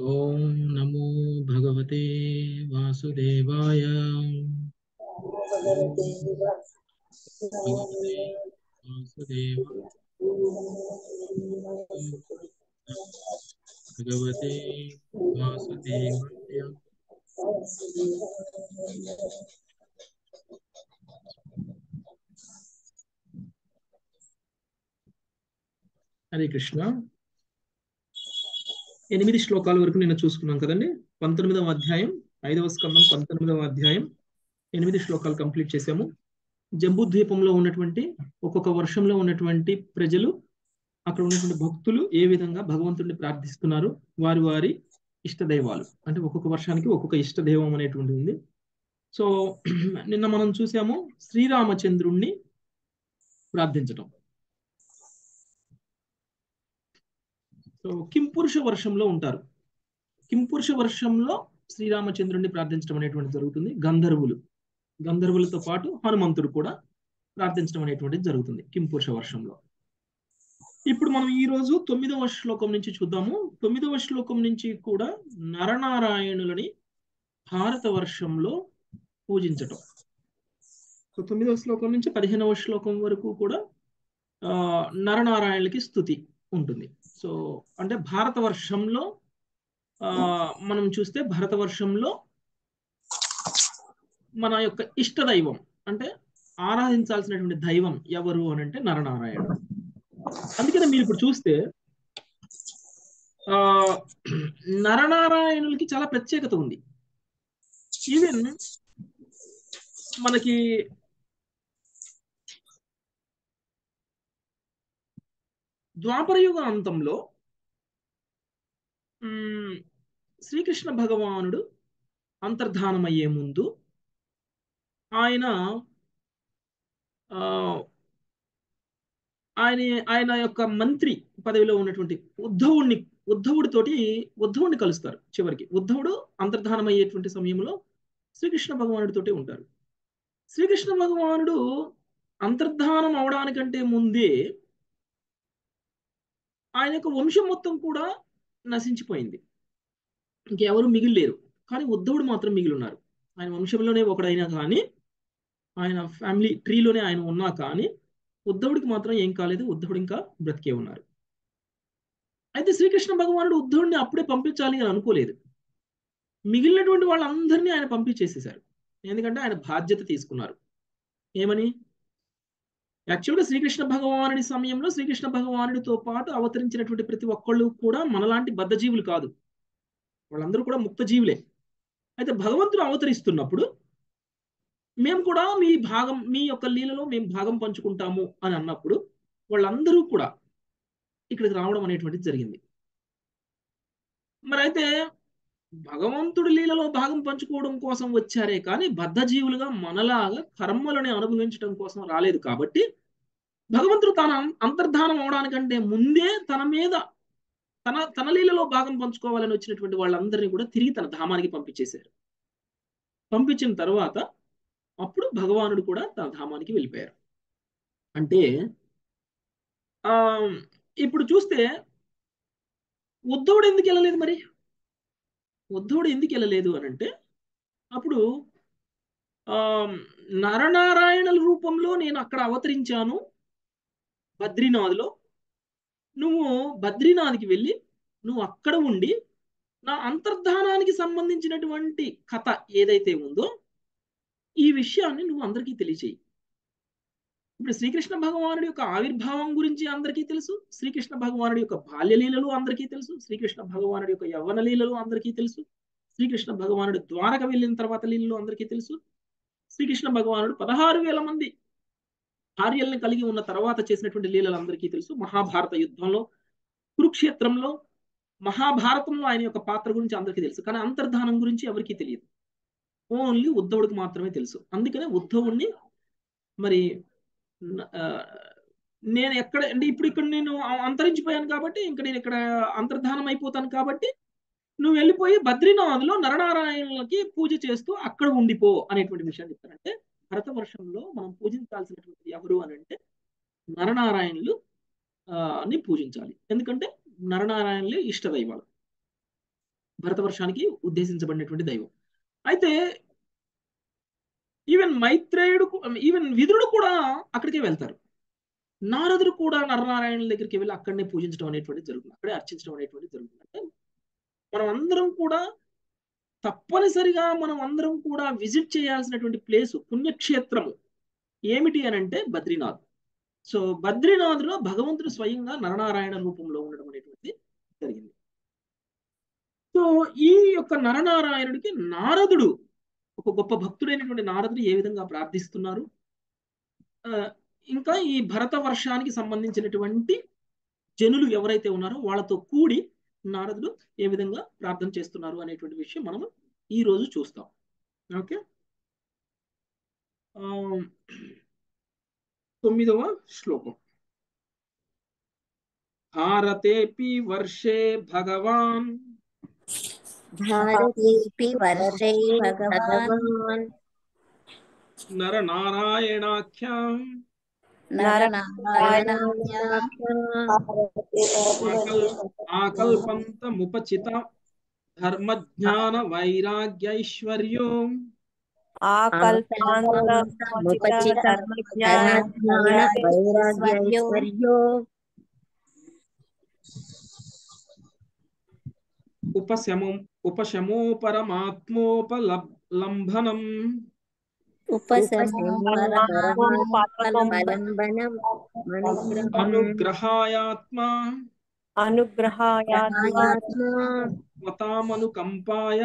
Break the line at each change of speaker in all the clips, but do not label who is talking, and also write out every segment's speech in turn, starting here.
ఓం నమో భగవతే వాసుదేవాయ. ఓం భగవతే వాసుదేవాయ. ఓం భగవతే వాసుదేవాయ. హరే కృష్ణ. 8 శ్లోకాల వరకు నిన్న చూసుకున్నాం కదండి. 19వ అధ్యాయం 5వ స్కందం 19వ అధ్యాయం 8 శ్లోకాలు కంప్లీట్ చేసాము. జంబూ ద్వీపంలో ఉన్నటువంటి ఒక్కొక్క వర్షంలో ఉన్నటువంటి ప్రజలు, అక్కడ ఉన్నటువంటి భక్తులు ఏ విధంగా భగవంతుడిని ప్రార్థిస్తున్నారు, వారి వారి ఇష్ట దైవాలు, అంటే ఒక్కొక్క వర్షానికి ఒక్కొక్క ఇష్ట దైవం అనేటువంటిది ఉంది. సో నిన్న మనం చూసాము శ్రీరామచంద్రుణ్ణి ప్రార్థించటం. సో కింపురుష వర్షంలో ఉంటారు. కింపురుష వర్షంలో శ్రీరామచంద్రుణ్ణి ప్రార్థించడం అనేటువంటిది జరుగుతుంది. గంధర్వులతో పాటు హనుమంతుడు కూడా ప్రార్థించడం అనేటువంటిది జరుగుతుంది కింపురుష వర్షంలో. ఇప్పుడు మనం ఈ రోజు 9వ శ్లోకం నుంచి చూద్దాము. 9వ శ్లోకం నుంచి కూడా నరనారాయణులని భారత వర్షంలో పూజించటం. సో 9వ శ్లోకం నుంచి 15వ శ్లోకం వరకు కూడా నరనారాయణులకి స్తుతి ఉంటుంది. సో అంటే భారత వర్షంలో మనం చూస్తే భారత వర్షంలో మన యొక్క ఇష్ట దైవం, అంటే ఆరాధించాల్సినటువంటి దైవం ఎవరు అని అంటే నరనారాయణుడు. అందుకనే మీరు ఇప్పుడు చూస్తే నరనారాయణులకి చాలా ప్రత్యేకత ఉంది. ఈవెన్ మనకి ద్వాపరయుగ అంతంలో శ్రీకృష్ణ భగవానుడు అంతర్ధానమయ్యే ముందు ఆయన ఆయన యొక్క మంత్రి పదవిలో ఉన్నటువంటి ఉద్ధవుడిని కలుస్తారు. చివరికి ఉద్ధవుడు అంతర్ధానం అయ్యేటువంటి సమయంలో శ్రీకృష్ణ భగవానుడితోటి ఉంటారు. శ్రీకృష్ణ భగవానుడు అంతర్ధానం అవడానికంటే ముందే ఆయన యొక్క వంశం మొత్తం కూడా నశించిపోయింది. ఇంకెవరు మిగిలిలేరు. కానీ ఉద్ధవుడు మాత్రం మిగిలి ఉన్నారు. ఆయన వంశంలోనే ఒకడైనా కానీ, ఆయన ఫ్యామిలీ ట్రీలోనే ఆయన ఉన్నా కానీ ఉద్ధవుడికి మాత్రం ఏం కాలేదు. ఉద్ధవుడు ఇంకా బ్రతికే ఉన్నారు. అయితే శ్రీకృష్ణ భగవానుడు ఉద్ధవుడిని అప్పుడే పంపించాలి అని అనుకోలేదు. మిగిలినటువంటి వాళ్ళందరినీ ఆయన పంపించేసేశారు. ఎందుకంటే ఆయన బాధ్యత తీసుకున్నారు. ఏమని? యాక్చువల్గా శ్రీకృష్ణ భగవానుడి సమయంలో శ్రీకృష్ణ భగవానుడితో పాటు అవతరించినటువంటి ప్రతి ఒక్కళ్ళు కూడా మనలాంటి బద్ధజీవులు కాదు. వాళ్ళందరూ కూడా ముక్త జీవులే. అయితే భగవంతుడు అవతరిస్తున్నప్పుడు మేము కూడా మీ యొక్క లీలలో మేము భాగం పంచుకుంటాము అని అన్నప్పుడు వాళ్ళందరూ కూడా ఇక్కడికి రావడం అనేటువంటిది జరిగింది. మరి అయితే భగవంతుడి లీలలో భాగం పంచుకోవడం కోసం వచ్చారే కానీ బద్ధజీవులుగా మనలాగా కర్మలని అనుభవించడం కోసం రాలేదు. కాబట్టి భగవంతుడు తన అంతర్ధానం అవడానికంటే ముందే తన లీలలో భాగం పంచుకోవాలని వచ్చినటువంటి వాళ్ళందరినీ కూడా తిరిగి తన ధామానికి పంపించేశారు. పంపించిన తర్వాత అప్పుడు భగవానుడు కూడా తన ధామానికి వెళ్ళిపోయారు. అంటే ఇప్పుడు చూస్తే ఉద్ధవుడు ఎందుకు వెళ్ళలేదు? మరి ఉద్ధవుడు ఎందుకు వెళ్ళలేదు అని అంటే, అప్పుడు నరనారాయణుల రూపంలో నేను అక్కడ అవతరించాను బద్రీనాథ్లో. నువ్వు బద్రీనాథ్కి వెళ్ళి నువ్వు అక్కడ ఉండి నా అంతర్ధానానికి సంబంధించినటువంటి కథ ఏదైతే ఉందో ఈ విషయాన్ని నువ్వు అందరికీ తెలియచేయి. ఇప్పుడు శ్రీకృష్ణ భగవానుడి యొక్క ఆవిర్భావం గురించి అందరికీ తెలుసు. శ్రీకృష్ణ భగవానుడి యొక్క బాల్యలీలలు అందరికీ తెలుసు. శ్రీకృష్ణ భగవానుడి యొక్క యవ్వన లీలలు అందరికీ తెలుసు. శ్రీకృష్ణ భగవానుడు ద్వారక వెళ్ళిన తర్వాత లీలలు అందరికీ తెలుసు. శ్రీకృష్ణ భగవానుడు 16,000 మంది భార్యల్ని కలిగి ఉన్న తర్వాత చేసినటువంటి లీలలు అందరికీ తెలుసు. మహాభారత యుద్ధంలో, కురుక్షేత్రంలో, మహాభారతంలో ఆయన యొక్క పాత్ర గురించి అందరికీ తెలుసు. కానీ అంతర్ధానం గురించి ఎవరికీ తెలియదు. ఓన్లీ ఉద్ధవుడికి మాత్రమే తెలుసు. అందుకనే ఉద్ధవుడిని మరి నేను ఎక్కడ అంటే ఇప్పుడు ఇక్కడ నేను అంతరించిపోయాను కాబట్టి ఇంకా నేను ఇక్కడ అంతర్ధానం అయిపోతాను కాబట్టి నువ్వు వెళ్ళిపోయి బద్రీనాథ్లో నరనారాయణులకి పూజ చేస్తూ అక్కడ ఉండిపో అనేటువంటి విషయాన్ని చెప్తారంటే, భరత వర్షంలో మనం పూజించాల్సినటువంటి ఎవరు అని అంటే నరనారాయణులు ని పూజించాలి. ఎందుకంటే నరనారాయణులే ఇష్ట దైవాలు. భరతవర్షానికి ఉద్దేశించబడినటువంటి దైవం. అయితే ఈవెన్ విదురుడు కూడా అక్కడికే వెళ్తారు. నారదుడు కూడా నరనారాయణుల దగ్గరికి వెళ్ళి అక్కడనే పూజించడం అనేటువంటిది జరుగుతుంది, అక్కడే అర్చించడం అనేటువంటిది జరుగుతుంది. అంటే మనం అందరం కూడా తప్పనిసరిగా మనం అందరం కూడా విజిట్ చేయాల్సినటువంటి ప్లేసు, పుణ్యక్షేత్రము ఏమిటి అని అంటే బద్రీనాథ్. సో బద్రీనాథ్లో భగవంతుడు స్వయంగా నరనారాయణ రూపంలో ఉండడం అనేటువంటిది జరిగింది. సో ఈ యొక్క నరనారాయణుడికి నారదుడు, ఒక గొప్ప భక్తుడైనటువంటి నారదుడు ఏ విధంగా ప్రార్థిస్తున్నారు, ఇంకా ఈ భరత వర్షానికి సంబంధించినటువంటి జనులు ఎవరైతే ఉన్నారో వాళ్ళతో కూడి నారదుడు ఏ విధంగా ప్రార్థన చేస్తున్నారు అనేటువంటి విషయం మనం ఈ రోజు చూస్తాం. ఓకే, 9వ శ్లోకం. భారతేపి వర్షే భగవాన్
భారతేపి వర్షే భగవాన్
నరనారాయణాఖ్యాం ఆకల్పంతముపచిత ధర్మజ్ఞాన వైరాగ్యైశ్వర్యో ఉపశమోపరమాత్మోపలంబనం అనుగ్రహాయాత్మా వతామనుకంపాయ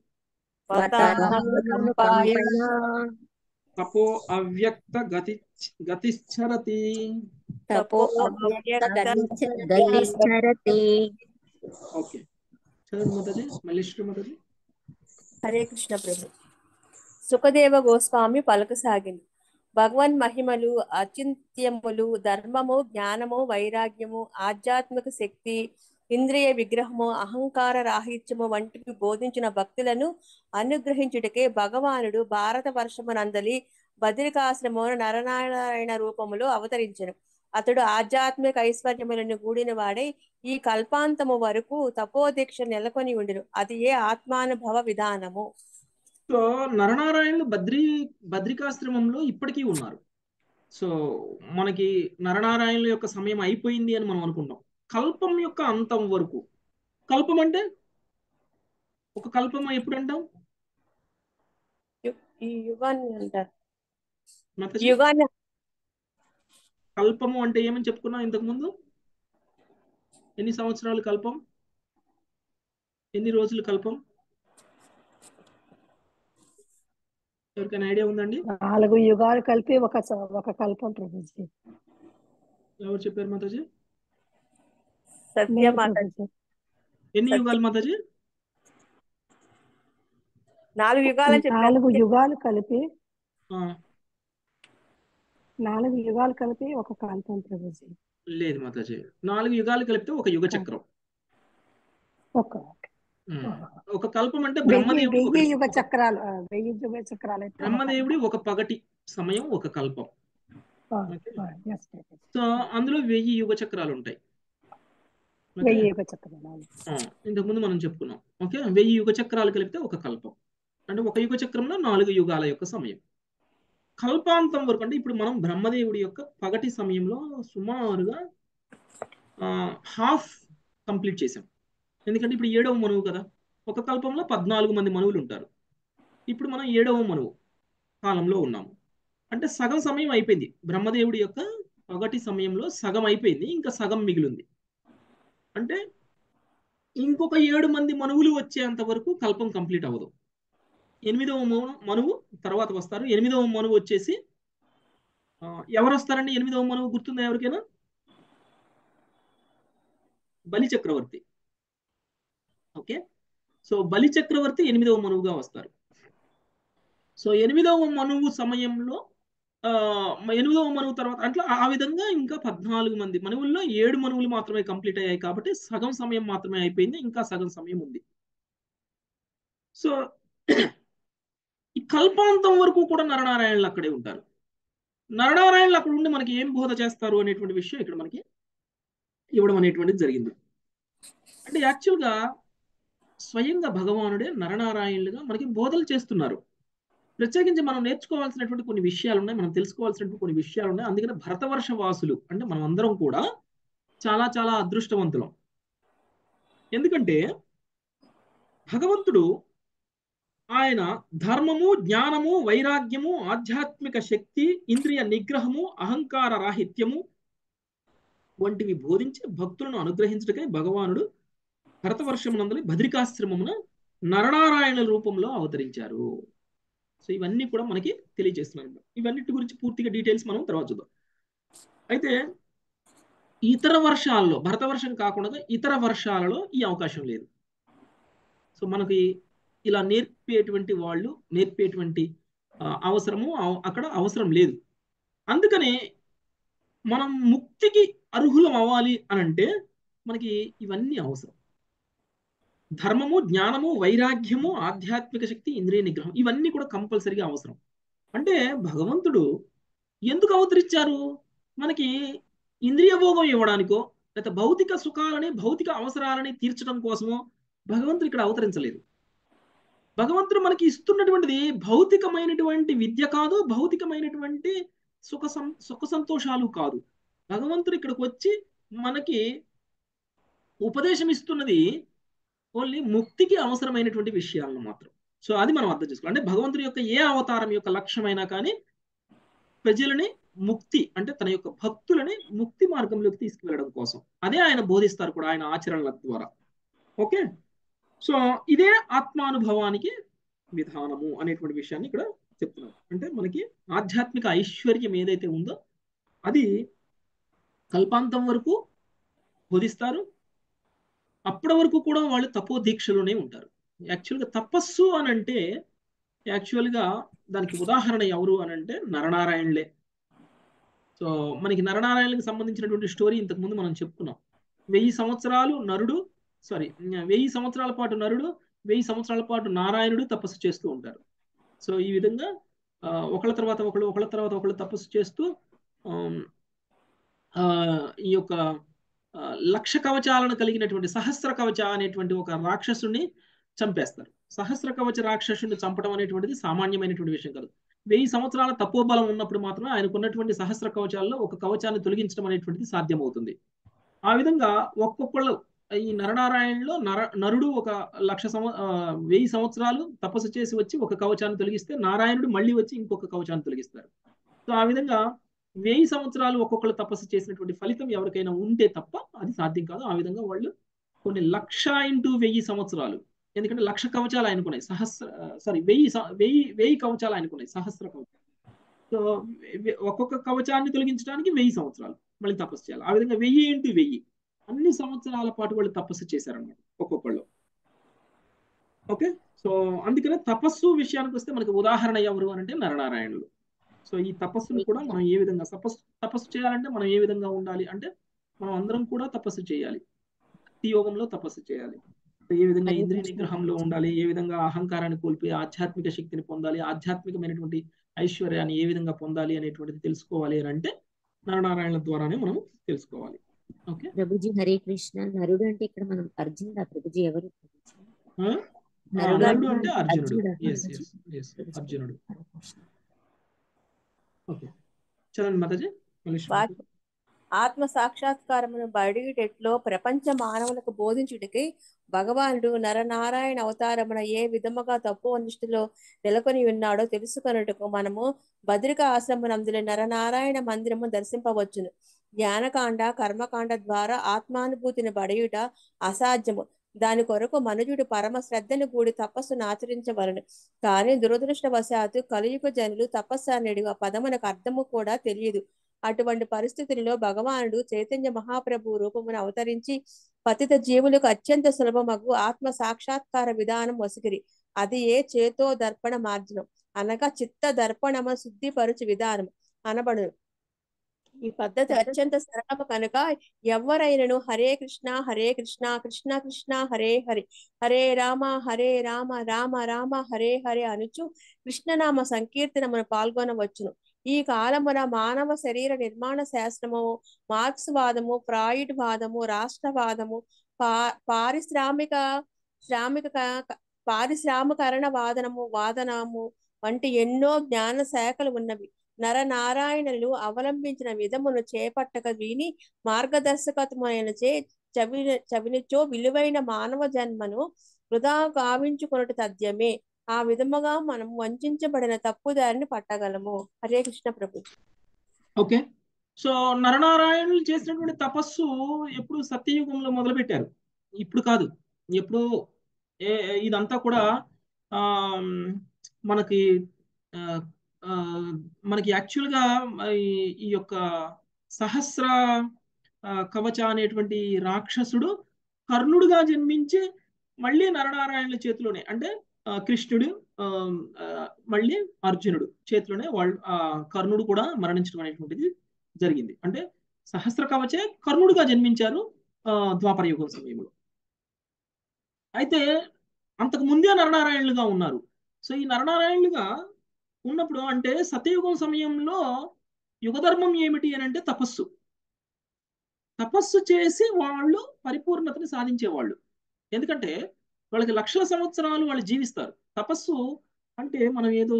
తపో అవ్యక్త గతిశ్చరతి. ఓకే, చదువు మాతాజీ, మళ్ళీ మాతాజీ.
హరే కృష్ణ ప్రభు. సుఖదేవ గోస్వామి పలుకసాగింది. భగవన్ మహిమలు, అచింత్యములు, ధర్మము, జ్ఞానము, వైరాగ్యము, ఆధ్యాత్మిక శక్తి, ఇంద్రియ విగ్రహము, అహంకార రాహిత్యము వంటివి బోధించిన భక్తులను అనుగ్రహించుటకే భగవానుడు భారత వర్షమునందలి బద్రికాశ్రమమున నరనారాయణ రూపములో అవతరించెను. అతడు ఆధ్యాత్మిక ఐశ్వర్యములను కూడిన వాడై ఈ కల్పాంతము వరకు తపోదీక్ష నెలకొని ఉండును. అది ఏ ఆత్మానుభవ విధానము.
సో నరనారాయణులు బద్రికాశ్రమంలో ఇప్పటికీ ఉన్నారు. సో మనకి నరనారాయణుల యొక్క సమయం అయిపోయింది అని మనం అనుకుంటాం. కల్పం యొక్క అంతం వరకు, కల్పం అంటే ఒక కల్పం ఎప్పుడు అంటాం?
ఈ యుగాన్ని అంటారు.
కల్పము అంటే ఏమని చెప్పుకున్నాం ఇంతకు ముందు? ఎన్ని సంవత్సరాలు కల్పం? ఎన్ని రోజులు కల్పం? ఎవరికైనా ఐడియా ఉందండి?
4 యుగాలు కలిపి ఒక కల్పం ప్రభుజీ.
ఎవరు చెప్పారు మాతాజీ?
సత్య మాతాజీ.
ఎన్ని యుగాలు మాతాజీ?
4 యుగాలు చెప్పారు.
4 యుగాలు కలిపి 4 యుగాలు కలిపి ఒక కల్పం ప్రభుజీ.
లేదు మాతాజీ, 4 యుగాలు కలిపితే ఒక యుగ చక్రం. ఒక కల్పం అంటే బ్రహ్మదేవుడి
1000 యుగ చక్రాలు.
బ్రహ్మదేవుడి ఒక పగటి సమయం ఒక కల్పం. సో అందులో 1000 యుగ చక్రాలు ఉంటాయి. ఇంతకుముందు మనం చెప్పుకున్నాం. ఓకే, 1000 యుగ చక్రాలు కలిపితే ఒక కల్పం. అంటే ఒక యుగ చక్రంలో 4 యుగాల యొక్క సమయం. కల్పాంతం వరకు అంటే ఇప్పుడు మనం బ్రహ్మదేవుడి యొక్క పగటి సమయంలో సుమారుగా హాఫ్ కంప్లీట్ చేసాం. ఎందుకంటే ఇప్పుడు 7వ మనువు కదా, ఒక కల్పంలో 14 మంది మనువులు ఉంటారు. ఇప్పుడు మనం 7వ మనువు కాలంలో ఉన్నాము. అంటే సగం సమయం అయిపోయింది. బ్రహ్మదేవుడి యొక్క పగటి సమయంలో సగం అయిపోయింది, ఇంకా సగం మిగిలింది. అంటే ఇంకొక 7 మంది మనువులు వచ్చేంత వరకు కల్పం కంప్లీట్ అవ్వదు. 8వ మనువు తర్వాత వస్తారు. 8వ మనువు వచ్చేసి ఎవరు వస్తారండి? 8వ మనువు గుర్తుందా ఎవరికైనా? బలి చక్రవర్తి. ఓకే, సో బలి చక్రవర్తి 8వ మనువుగా వస్తారు. సో 8వ మనువు సమయంలో 8వ మనువు తర్వాత అట్లా ఆ విధంగా ఇంకా 14 మంది మనువుల్లో 7 మనువులు మాత్రమే కంప్లీట్ అయ్యాయి. కాబట్టి సగం సమయం మాత్రమే అయిపోయింది, ఇంకా సగం సమయం ఉంది. సో ఈ కల్పాంతం వరకు కూడా నరనారాయణులు అక్కడే ఉంటారు. నరనారాయణులు అక్కడ ఉండి మనకి ఏం బోధ చేస్తారు అనేటువంటి విషయం ఇక్కడ మనకి ఇవ్వడం అనేటువంటిది జరిగింది. అంటే యాక్చువల్గా స్వయంగా భగవానుడే నరనారాయణులుగా మనకి బోధలు చేస్తున్నారు. ప్రత్యేకించి మనం నేర్చుకోవాల్సినటువంటి కొన్ని విషయాలు ఉన్నాయి, మనం తెలుసుకోవాల్సినటువంటి కొన్ని విషయాలు ఉన్నాయి. అందుకని భరతవర్ష వాసులు అంటే మనం అందరం కూడా చాలా చాలా అదృష్టవంతులం. ఎందుకంటే భగవంతుడు ఆయన ధర్మము, జ్ఞానము, వైరాగ్యము, ఆధ్యాత్మిక శక్తి, ఇంద్రియ నిగ్రహము, అహంకార రాహిత్యము వంటివి బోధించి భక్తులను అనుగ్రహించటకై భగవానుడు భరతవర్షమునందలి బద్రికాశ్రమమున నరనారాయణ రూపంలో అవతరించారు. సో ఇవన్నీ కూడా మనకి తెలియజేస్తున్నాను. ఇవన్నిటి గురించి పూర్తిగా డీటెయిల్స్ మనం తర్వాత చూద్దాం. అయితే ఇతర వర్షాల్లో, భరతవర్షం కాకుండా ఇతర వర్షాలలో ఈ అవకాశం లేదు. సో మనకి ఇలా నేర్పేటువంటి అవసరము అక్కడ అవసరం లేదు. అందుకనే మనం ముక్తికి అర్హులం అవ్వాలి అని అంటే మనకి ఇవన్నీ అవసరం. ధర్మము, జ్ఞానము, వైరాగ్యము, ఆధ్యాత్మిక శక్తి, ఇంద్రియ నిగ్రహం ఇవన్నీ కూడా కంపల్సరీగా అవసరం. అంటే భగవంతుడు ఎందుకు అవతరించారు? మనకి ఇంద్రియ భోగం ఇవ్వడానికో లేకపోతే భౌతిక సుఖాలని, భౌతిక అవసరాలని తీర్చడం కోసమో భగవంతుడు ఇక్కడ అవతరించలేదు. భగవంతుడు మనకి ఇస్తున్నటువంటిది భౌతికమైనటువంటి విద్య కాదు, భౌతికమైనటువంటి సుఖ సంతోషాలు కాదు. భగవంతుడు ఇక్కడికి వచ్చి మనకి ఉపదేశం ఇస్తున్నది ఓన్లీ ముక్తికి అవసరమైనటువంటి విషయాలను మాత్రం. సో అది మనం అర్థం చేసుకోవాలి. అంటే భగవంతుడి యొక్క ఏ అవతారం యొక్క లక్ష్యమైనా కానీ ప్రజలని ముక్తి అంటే తన యొక్క భక్తులని ముక్తి మార్గంలోకి తీసుకువెళ్ళడం కోసం. అదే ఆయన బోధిస్తారు కూడా ఆయన ఆచరణల ద్వారా. ఓకే, సో ఇదే ఆత్మానుభవానికి విధానము అనేటువంటి విషయాన్ని ఇక్కడ చెప్తున్నారు. అంటే మనకి ఆధ్యాత్మిక ఐశ్వర్యం ఏదైతే ఉందో అది కల్పాంతం వరకు బోధిస్తారు. అప్పటి వరకు కూడా వాళ్ళు తపో దీక్షలోనే ఉంటారు. యాక్చువల్గా తపస్సు అని అంటే యాక్చువల్గా దానికి ఉదాహరణ ఎవరు అని అంటే నరనారాయణులే. సో మనకి నరనారాయణులకు సంబంధించినటువంటి స్టోరీ ఇంతకుముందు మనం చెప్పుకున్నాం. 1000 సంవత్సరాలు నరుడు 1000 సంవత్సరాల పాటు నరుడు, 1000 సంవత్సరాల పాటు నారాయణుడు తపస్సు చేస్తూ ఉంటారు. సో ఈ విధంగా ఒకళ్ళ తర్వాత ఒకళ్ళు తపస్సు చేస్తూ ఈ యొక్క 1,00,000 కవచాలను కలిగినటువంటి సహస్ర కవచ అనేటువంటి ఒక రాక్షసుని చంపేస్తారు. సహస్ర కవచ రాక్షసుని చంపడం అనేటువంటిది సామాన్యమైనటువంటి విషయం కాదు. 1000 సంవత్సరాల తపోబలం ఉన్నప్పుడు మాత్రమే ఆయనకున్నటువంటి సహస్ర కవచాల్లో ఒక కవచాన్ని తొలగించడం అనేటువంటిది సాధ్యమవుతుంది. ఆ విధంగా ఒక్కొక్కళ్ళు ఈ నరనారాయణలో నరుడు ఒక 1000 సంవత్సరాలు తపస్సు చేసి వచ్చి ఒక కవచాన్ని తొలగిస్తే నారాయణుడు మళ్ళీ వచ్చి ఇంకొక కవచాన్ని తొలగిస్తారు. సో ఆ విధంగా 1000 సంవత్సరాలు ఒక్కొక్కళ్ళు తపస్సు చేసినటువంటి ఫలితం ఎవరికైనా ఉంటే తప్ప అది సాధ్యం కాదు. ఆ విధంగా వాళ్ళు కొన్ని 1,00,000 × 1000 సంవత్సరాలు, ఎందుకంటే 1,00,000 కవచాలు ఆయనకున్నాయి, 1000 కవచాలు ఆయనకున్నాయి, సహస్ర కవచాలు. సో ఒక్కొక్క కవచాన్ని తొలగించడానికి 1000 సంవత్సరాలు మళ్ళీ తపస్సు చేయాలి. ఆ విధంగా 1000 × 1000 అన్ని సంవత్సరాల పాటు వాళ్ళు తపస్సు చేశారన్నమాట ఒక్కొక్కళ్ళు. ఓకే, సో అందుకనే తపస్సు విషయానికి వస్తే మనకి ఉదాహరణ ఎవరు అని అంటే నరనారాయణులు. సో ఈ తపస్సును కూడా మనం ఏ విధంగా తపస్సు చేయాలంటే మనం ఏ విధంగా ఉండాలి అంటే మనం అందరం కూడా తపస్సు చేయాలి. భక్తి యోగంలో తపస్సు చేయాలి. ఏ విధంగా ఇంద్రియ నిగ్రహంలో ఉండాలి, ఏ విధంగా అహంకారాన్ని కోల్పోయి ఆధ్యాత్మిక శక్తిని పొందాలి, ఆధ్యాత్మికమైనటువంటి ఐశ్వర్యాన్ని ఏ విధంగా పొందాలి అనేటువంటిది తెలుసుకోవాలి అని అంటే నరనారాయణుల ద్వారానే మనం తెలుసుకోవాలి. ఓకే
ప్రభుజీ హరే కృష్ణ. నరుడు అంటే ఇక్కడ మనం అర్జునుడు. ప్రభుజీ ఎవరు?
నరుడు అంటే అర్జునుడు. అర్జునుడు. ఓకే, చలండి మాతాజీ.
ఆత్మ సాక్షాత్కారమును బడిటెట్లో ప్రపంచ మానవులకు బోధించుటకై భగవానుడు నరనారాయణ అవతారమున ఏ విధముగా తపోనిష్ఠలో నెలకొని ఉన్నాడో తెలుసుకొనుటకు మనము బద్రిక ఆశ్రమనందులో నరనారాయణ మందిరము దర్శింపవచ్చును. జ్ఞానకాండ, కర్మకాండ ద్వారా ఆత్మానుభూతిని బడియుట అసాధ్యము. దాని కొరకు మనుజుడు పరమ శ్రద్ధను కూడి తపస్సును ఆచరించవలను. కానీ దురదృష్టవశాత్తు కలియుగ జనులు తపస్సు అనేది ఆ పదమునకు అర్థము కూడా తెలియదు. అటువంటి పరిస్థితులలో భగవానుడు చైతన్య మహాప్రభు రూపమును అవతరించి పతిత జీవులకు అత్యంత సులభమగు ఆత్మ సాక్షాత్కార విధానం వసిగిరి. అది ఏ చేతో దర్పణ మార్జనం అనగా చిత్త దర్పణము శుద్ధిపరుచు విధానం అనబడును. ఈ పద్ధతి అత్యంత సరళము కనుక ఎవరైనను హరే కృష్ణ కృష్ణ కృష్ణ హరే హరి, హరే రామ రామ రామ హరే హరే అనుచు కృష్ణనామ సంకీర్తనమును పాల్గొనవచ్చును. ఈ కాలమున మానవ శరీర నిర్మాణ శాస్త్రము, మార్క్స్ వాదము, ఫ్రాయిడ్ వాదము, రాష్ట్రవాదము, పారిశ్రామిక పారిశ్రామికరణ వాదనము వంటి ఎన్నో జ్ఞాన శాఖలు ఉన్నవి. నరనారాయణులు అవలంబించిన విధమును చేపట్టక విని మార్గదర్శకత్వమైనచే చవినిచో విలువైన మానవ జన్మను వృధా గావించుకొనుట తథ్యమే. ఆ విధముగా మనం వంచబడిన తప్పుదారిని పట్టగలము. హరే కృష్ణ ప్రభు.
ఓకే. సో నరనారాయణులు చేసినటువంటి తపస్సు ఎప్పుడు సత్యయుగంలో మొదలుపెట్టారు, ఇప్పుడు కాదు. ఎప్పుడు ఇదంతా కూడా ఆ మనకి ఆ, ఆ, మనకి యాక్చువల్గా ఈ యొక్క సహస్ర కవచ అనేటువంటి రాక్షసుడు కర్ణుడుగా జన్మించి మళ్ళీ నరనారాయణుల చేతిలోనే, అంటే కృష్ణుడు మళ్ళీ అర్జునుడు చేతిలోనే వాళ్ళు కర్ణుడు కూడా మరణించడం అనేటువంటిది జరిగింది. అంటే సహస్ర కవచే కర్ణుడుగా జన్మించారు ద్వాపర యుగం సమయంలో. అయితే అంతకు ముందే నరనారాయణులుగా ఉన్నారు. సో ఈ నరనారాయణులుగా ఉన్నప్పుడు అంటే సత్యయుగం సమయంలో యుగధర్మం ఏమిటి అని అంటే తపస్సు. తపస్సు చేసి వాళ్ళు పరిపూర్ణతని సాధించేవాళ్ళు. ఎందుకంటే వాళ్ళకి లక్షల సంవత్సరాలు వాళ్ళు జీవిస్తారు. తపస్సు అంటే మనం ఏదో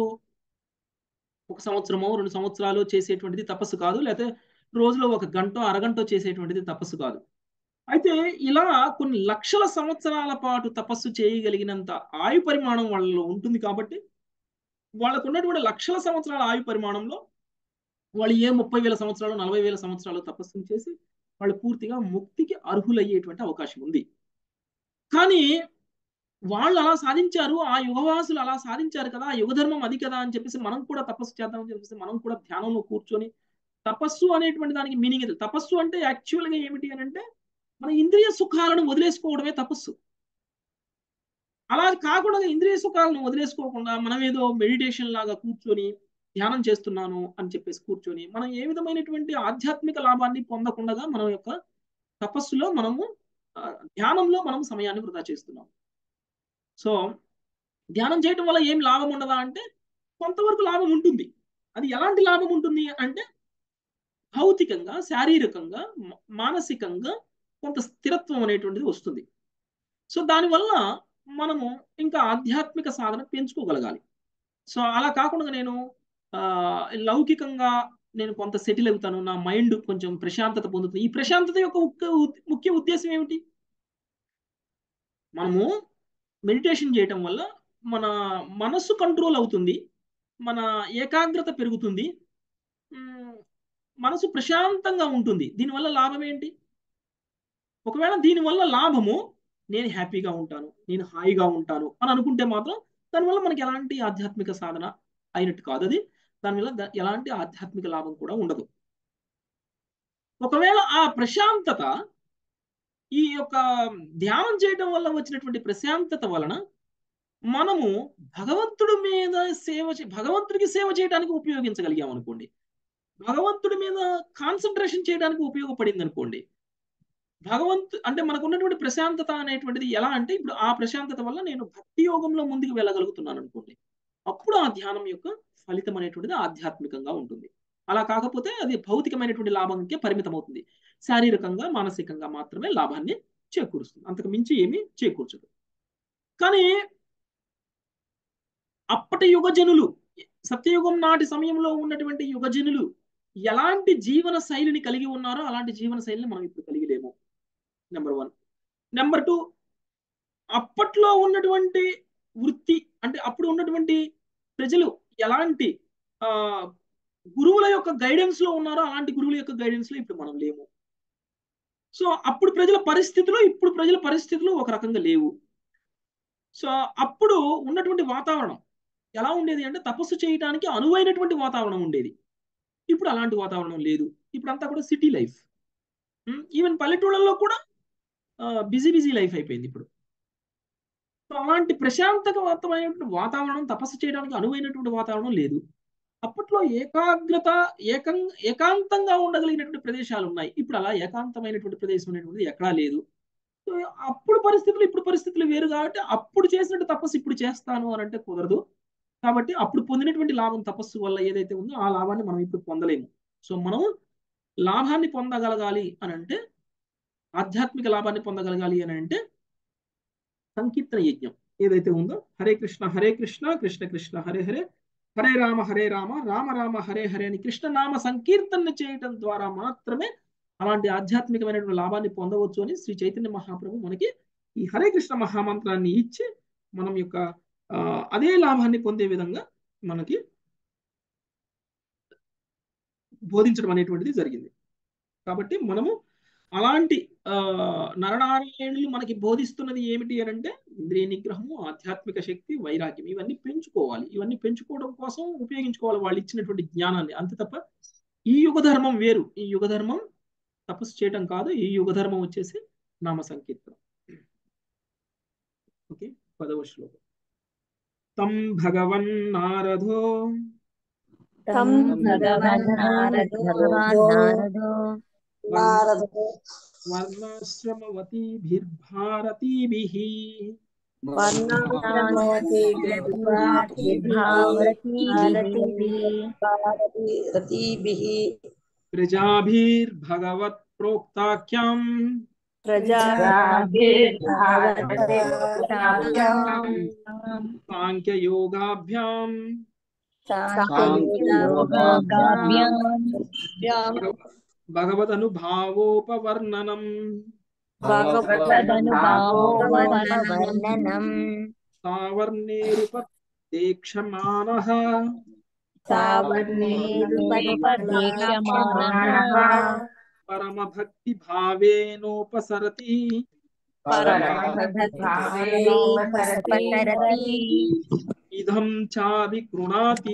1 సంవత్సరమో 2 సంవత్సరాలు చేసేటువంటిది తపస్సు కాదు, లేకపోతే రోజులో 1 గంట అరగంట చేసేటువంటిది తపస్సు కాదు. అయితే ఇలా కొన్ని లక్షల సంవత్సరాల పాటు తపస్సు చేయగలిగినంత ఆయు పరిమాణం వాళ్ళలో ఉంటుంది. కాబట్టి వాళ్ళకు ఉన్నటువంటి లక్షల సంవత్సరాల ఆయు పరిమాణంలో వాళ్ళు 30,000 సంవత్సరాలు 40,000 సంవత్సరాలు తపస్సును చేసి వాళ్ళు పూర్తిగా ముక్తికి అర్హులయ్యేటువంటి అవకాశం ఉంది. కానీ వాళ్ళు అలా సాధించారు, ఆ యుగవాసులు అలా సాధించారు కదా, ఆ యుగధర్మం అది కదా అని చెప్పేసి మనం కూడా తపస్సు చేద్దామని చెప్పేసి మనం కూడా ధ్యానంలో కూర్చొని తపస్సు అనేటువంటి దానికి మీనింగ్ ఇది. తపస్సు అంటే యాక్చువల్గా ఏమిటి అని అంటే మన ఇంద్రియ సుఖాలను వదిలేసుకోవడమే తపస్సు. అలా కాకుండా ఇంద్రియ సుఖాలను వదిలేసుకోకుండా మనం ఏదో మెడిటేషన్ లాగా కూర్చొని ధ్యానం చేస్తున్నాను అని చెప్పేసి కూర్చొని మనం ఏ విధమైనటువంటి ఆధ్యాత్మిక లాభాన్ని పొందకుండా మనం యొక్క తపస్సులో మనము ధ్యానంలో మనం సమయాన్ని వృధా చేస్తున్నాం. సో ధ్యానం చేయటం వల్ల ఏం లాభం ఉండదా అంటే కొంతవరకు లాభం ఉంటుంది. అది ఎలాంటి లాభం ఉంటుంది అంటే భౌతికంగా, శారీరకంగా, మానసికంగా కొంత స్థిరత్వం అనేటువంటిది వస్తుంది. సో దానివల్ల మనము ఇంకా ఆధ్యాత్మిక సాధన పెంచుకోగలగాలి. సో అలా కాకుండా నేను లౌకికంగా నేను కొంత సెటిల్ అవుతాను, నా మైండ్ కొంచెం ప్రశాంతత పొందుతుంది. ఈ ప్రశాంతత యొక్క ముఖ్య ఉద్దేశం ఏమిటి? మనము మెడిటేషన్ చేయటం వల్ల మన మనస్సు కంట్రోల్ అవుతుంది, మన ఏకాగ్రత పెరుగుతుంది, మనసు ప్రశాంతంగా ఉంటుంది. దీనివల్ల లాభం ఏంటి? ఒకవేళ దీనివల్ల లాభము నేను హ్యాపీగా ఉంటాను, నేను హాయిగా ఉంటాను అని అనుకుంటే మాత్రం దానివల్ల మనకి ఎలాంటి ఆధ్యాత్మిక సాధన అయినట్టు కాదు. అది దానివల్ల ఎలాంటి ఆధ్యాత్మిక లాభం కూడా ఉండదు. ఒకవేళ ఆ ప్రశాంతత ఈ యొక్క ధ్యానం చేయడం వల్ల వచ్చినటువంటి ప్రశాంతత వలన మనము భగవంతుడి మీద భగవంతుడికి సేవ చేయడానికి ఉపయోగించగలిగాం అనుకోండి, భగవంతుడి మీద కాన్సన్ట్రేషన్ చేయడానికి ఉపయోగపడింది అనుకోండి, అంటే మనకు ఉన్నటువంటి ప్రశాంతత అనేటువంటిది ఎలా అంటే ఇప్పుడు ఆ ప్రశాంతత వల్ల నేను భక్తి యోగంలో ముందుకు వెళ్ళగలుగుతున్నాను అనుకోండి, అప్పుడు ఆ ధ్యానం యొక్క ఫలితం అనేటువంటిది ఆధ్యాత్మికంగా ఉంటుంది. అలా కాకపోతే అది భౌతికమైనటువంటి లాభంకే పరిమితం అవుతుంది, శారీరకంగా మానసికంగా మాత్రమే లాభాన్ని చేకూరుస్తుంది, అంతకు మించి ఏమీ చేకూర్చదు. కానీ అప్పటి యుగజనులు, సత్యయుగం నాటి సమయంలో ఉన్నటువంటి యుగజనులు ఎలాంటి జీవన శైలిని కలిగి ఉన్నారో అలాంటి జీవన శైలిని మనం ఇప్పుడు కలిగి లేము. నెంబర్ 1. నెంబర్ 2, అప్పట్లో ఉన్నటువంటి వృత్తి అంటే అప్పుడు ఉన్నటువంటి ప్రజలు ఎలాంటి గురువుల యొక్క గైడెన్స్ లో ఉన్నారో అలాంటి గురువుల యొక్క గైడెన్స్ లో ఇప్పుడు మనం లేము. సో అప్పుడు ప్రజల పరిస్థితులు ఇప్పుడు ప్రజల పరిస్థితులు ఒక రకంగా లేవు. సో అప్పుడు ఉన్నటువంటి వాతావరణం ఎలా ఉండేది అంటే తపస్సు చేయడానికి అనువైనటువంటి వాతావరణం ఉండేది. ఇప్పుడు అలాంటి వాతావరణం లేదు. ఇప్పుడు అంతా కూడా సిటీ లైఫ్. ఈవెన్ పల్లెటూళ్ళల్లో కూడా బిజీ లైఫ్ అయిపోయింది ఇప్పుడు. సో అలాంటి ప్రశాంతకమైనటువంటి వాతావరణం, తపస్సు చేయడానికి అనువైనటువంటి వాతావరణం లేదు. అప్పట్లో ఏకాంతంగా ఉండగలిగినటువంటి ప్రదేశాలు ఉన్నాయి. ఇప్పుడు అలా ఏకాంతమైనటువంటి ప్రదేశం అనేటువంటిది ఎక్కడా లేదు. సో అప్పుడు పరిస్థితులు ఇప్పుడు పరిస్థితులు వేరు కాబట్టి అప్పుడు చేసినట్టు తపస్సు ఇప్పుడు చేస్తాను అని అంటే కుదరదు. కాబట్టి అప్పుడు పొందినటువంటి లాభం తపస్సు వల్ల ఏదైతే ఉందో ఆ లాభాన్ని మనం ఇప్పుడు పొందలేము. సో మనం లాభాన్ని పొందగలగాలి అని అంటే, ఆధ్యాత్మిక లాభాన్ని పొందగలగాలి అని అంటే సంకీర్తన యజ్ఞం ఏదైతే ఉందో, హరే కృష్ణ కృష్ణ కృష్ణ హరే హరే, హరే రామ రామ రామ హరే హరే అని కృష్ణనామ సంకీర్తన చేయడం ద్వారా మాత్రమే అలాంటి ఆధ్యాత్మికమైనటువంటి లాభాన్ని పొందవచ్చు అని శ్రీ చైతన్య మహాప్రభు మనకి ఈ హరే కృష్ణ మహామంత్రాన్ని ఇచ్చి మనం యొక్క అదే లాభాన్ని పొందే విధంగా మనకి బోధించడం అనేటువంటిది జరిగింది. కాబట్టి మనము అలాంటి నరనారాయణులు మనకి బోధిస్తున్నది ఏమిటి అని అంటే ఇంద్రియ నిగ్రహము, ఆధ్యాత్మిక శక్తి, వైరాగ్యం ఇవన్నీ పెంచుకోవాలి. ఇవన్నీ పెంచుకోవడం కోసం ఉపయోగించుకోవాలి వాళ్ళు ఇచ్చినటువంటి జ్ఞానాన్ని. అంతే తప్ప ఈ యుగ ధర్మం వేరు. ఈ యుగ ధర్మం తపస్సు చేయటం కాదు. ఈ యుగ ధర్మం వచ్చేసి నామ సంకీర్తనం. ఓకే, 10వ శ్లోకం. తం భగవన్ నారదో వర్ణాశ్రమవతీభిర్భారతీభిః ప్రజాభిర్భగవత్ ప్రోక్తాఖ్యం సాంఖ్యయోగాభ్యాం భగవదనుభావోపవర్ణనం సావర్ణేరుపదేక్షమానః పరమభక్తి భావేనోపసరతి ఇదం చాభిగృణాతి.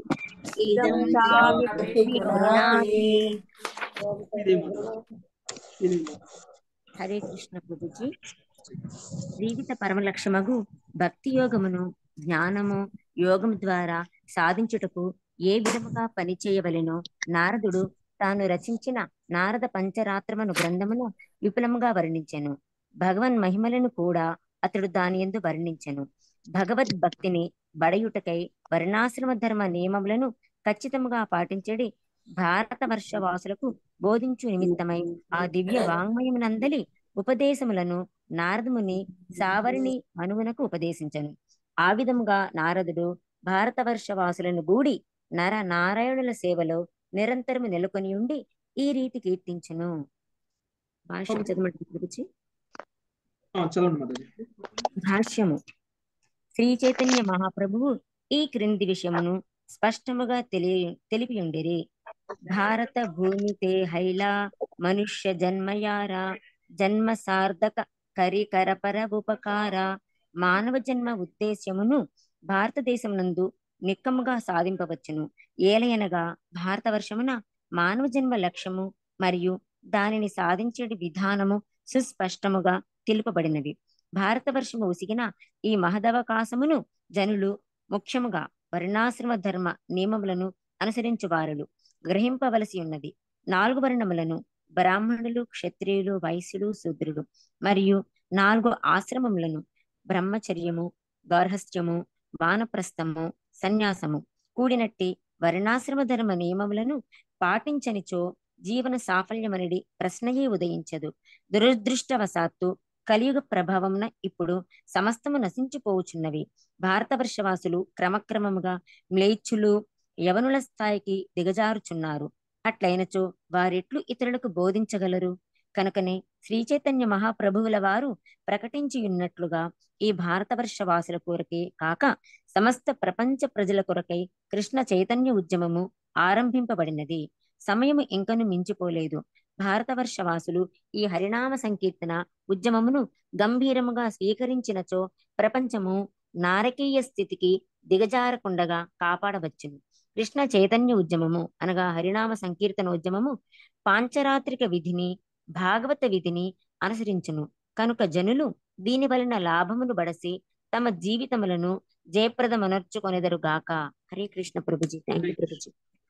హరే కృష్ణ ప్రభుజీ. జీవిత పరమలక్ష్యమగు భక్తి యోగమును జ్ఞానము యోగము ద్వారా సాధించుటకు ఏ విధముగా పనిచేయవలెనో నారదుడు తాను రచించిన నారద పంచరాత్రమను గ్రంథమును విపులముగా వర్ణించెను. భగవన్ మహిమలను కూడా అతడు దాని యందు వర్ణించెను. భగవద్భక్తిని బడయుటకై వర్ణాశ్రమ ధర్మ నియమములను ఖచ్చితముగా పాటించడి భారత వర్షవాసులకు బోధించు నిమిత్తమై ఆ దివ్య వాంగ్మయమునందలి ఉపదేశములను నారదముని సావరిని మనువునకు ఉపదేశించను. ఆ విధముగా నారదుడు భారతవర్షవాసులను గూడి నర నారాయణుల సేవలో నిరంతరము నెలకొని ఉండి ఈ రీతి కీర్తించును. భాష్యం చదవమంటే భాష్యము. శ్రీ చైతన్య మహాప్రభువు ఈ క్రింది విషయమును స్పష్టముగా తెలిపియుండిరి. భారత భూమితే హైలా మనుష్య జన్మయారా జన్మ సార్థక కరికరపర ఉపకార. మానవ జన్మ ఉద్దేశ్యమును భారతదేశమునందు నిక్కముగా సాధింపవచ్చును. ఏలయనగా భారతవర్షమున మానవ జన్మ లక్ష్యము మరియు దానిని సాధించే విధానము సుస్పష్టముగా తెలుపబడినది. భారతవర్షము ఉసిగిన ఈ మహదవకాశమును జనులు ముఖ్యముగా వర్ణాశ్రమ ధర్మ నియమములను అనుసరించువారులు గ్రహింపవలసి ఉన్నది. 4 వర్ణములను బ్రాహ్మణులు, క్షత్రియులు, వైశ్యులు, శూద్రులు మరియు 4 ఆశ్రమములను బ్రహ్మచర్యము, గార్హస్థ్యము, వానప్రస్థము, సన్యాసము కూడినట్టి వర్ణాశ్రమ ధర్మ నియమములను పాటించనిచో జీవన సాఫల్యమనిడి ప్రశ్నయే ఉదయించదు. దురదృష్టవశాత్తు కలియుగ ప్రభావమున ఇప్పుడు సమస్తము నశించిపోవుచున్నవి. భారతవర్షవాసులు క్రమక్రమముగా మ్లేచ్చులు యవనుల స్థాయికి దిగజారుచున్నారు. అట్లయినచో వారెట్లు ఇతరులకు బోధించగలరు? కనుకనే శ్రీ చైతన్య మహాప్రభువుల వారు ప్రకటించి ఉన్నట్లుగా ఈ భారతవర్షవాసుల కొరకే కాక సమస్త ప్రపంచ ప్రజల కొరకై కృష్ణ చైతన్య ఉద్యమము ఆరంభింపబడినది. సమయము ఇంకను మించిపోలేదు. భారతవర్షవాసులు ఈ హరినామ సంకీర్తన ఉద్యమమును గంభీరముగా స్వీకరించినచో ప్రపంచము నారకీయ స్థితికి దిగజారకుండగా కాపాడవచ్చును. కృష్ణ చైతన్య ఉద్యమము అనగా హరినామ సంకీర్తన ఉద్యమము పాంచరాత్రిక విధిని, భాగవత విధిని అనుసరించును. కనుక జనులు దీని వలన లాభమును బడసి తమ జీవితములను జయప్రదమనర్చుకొనెదరుగాక. Hare Krishna Prabhuji. Thank you Prabhuji.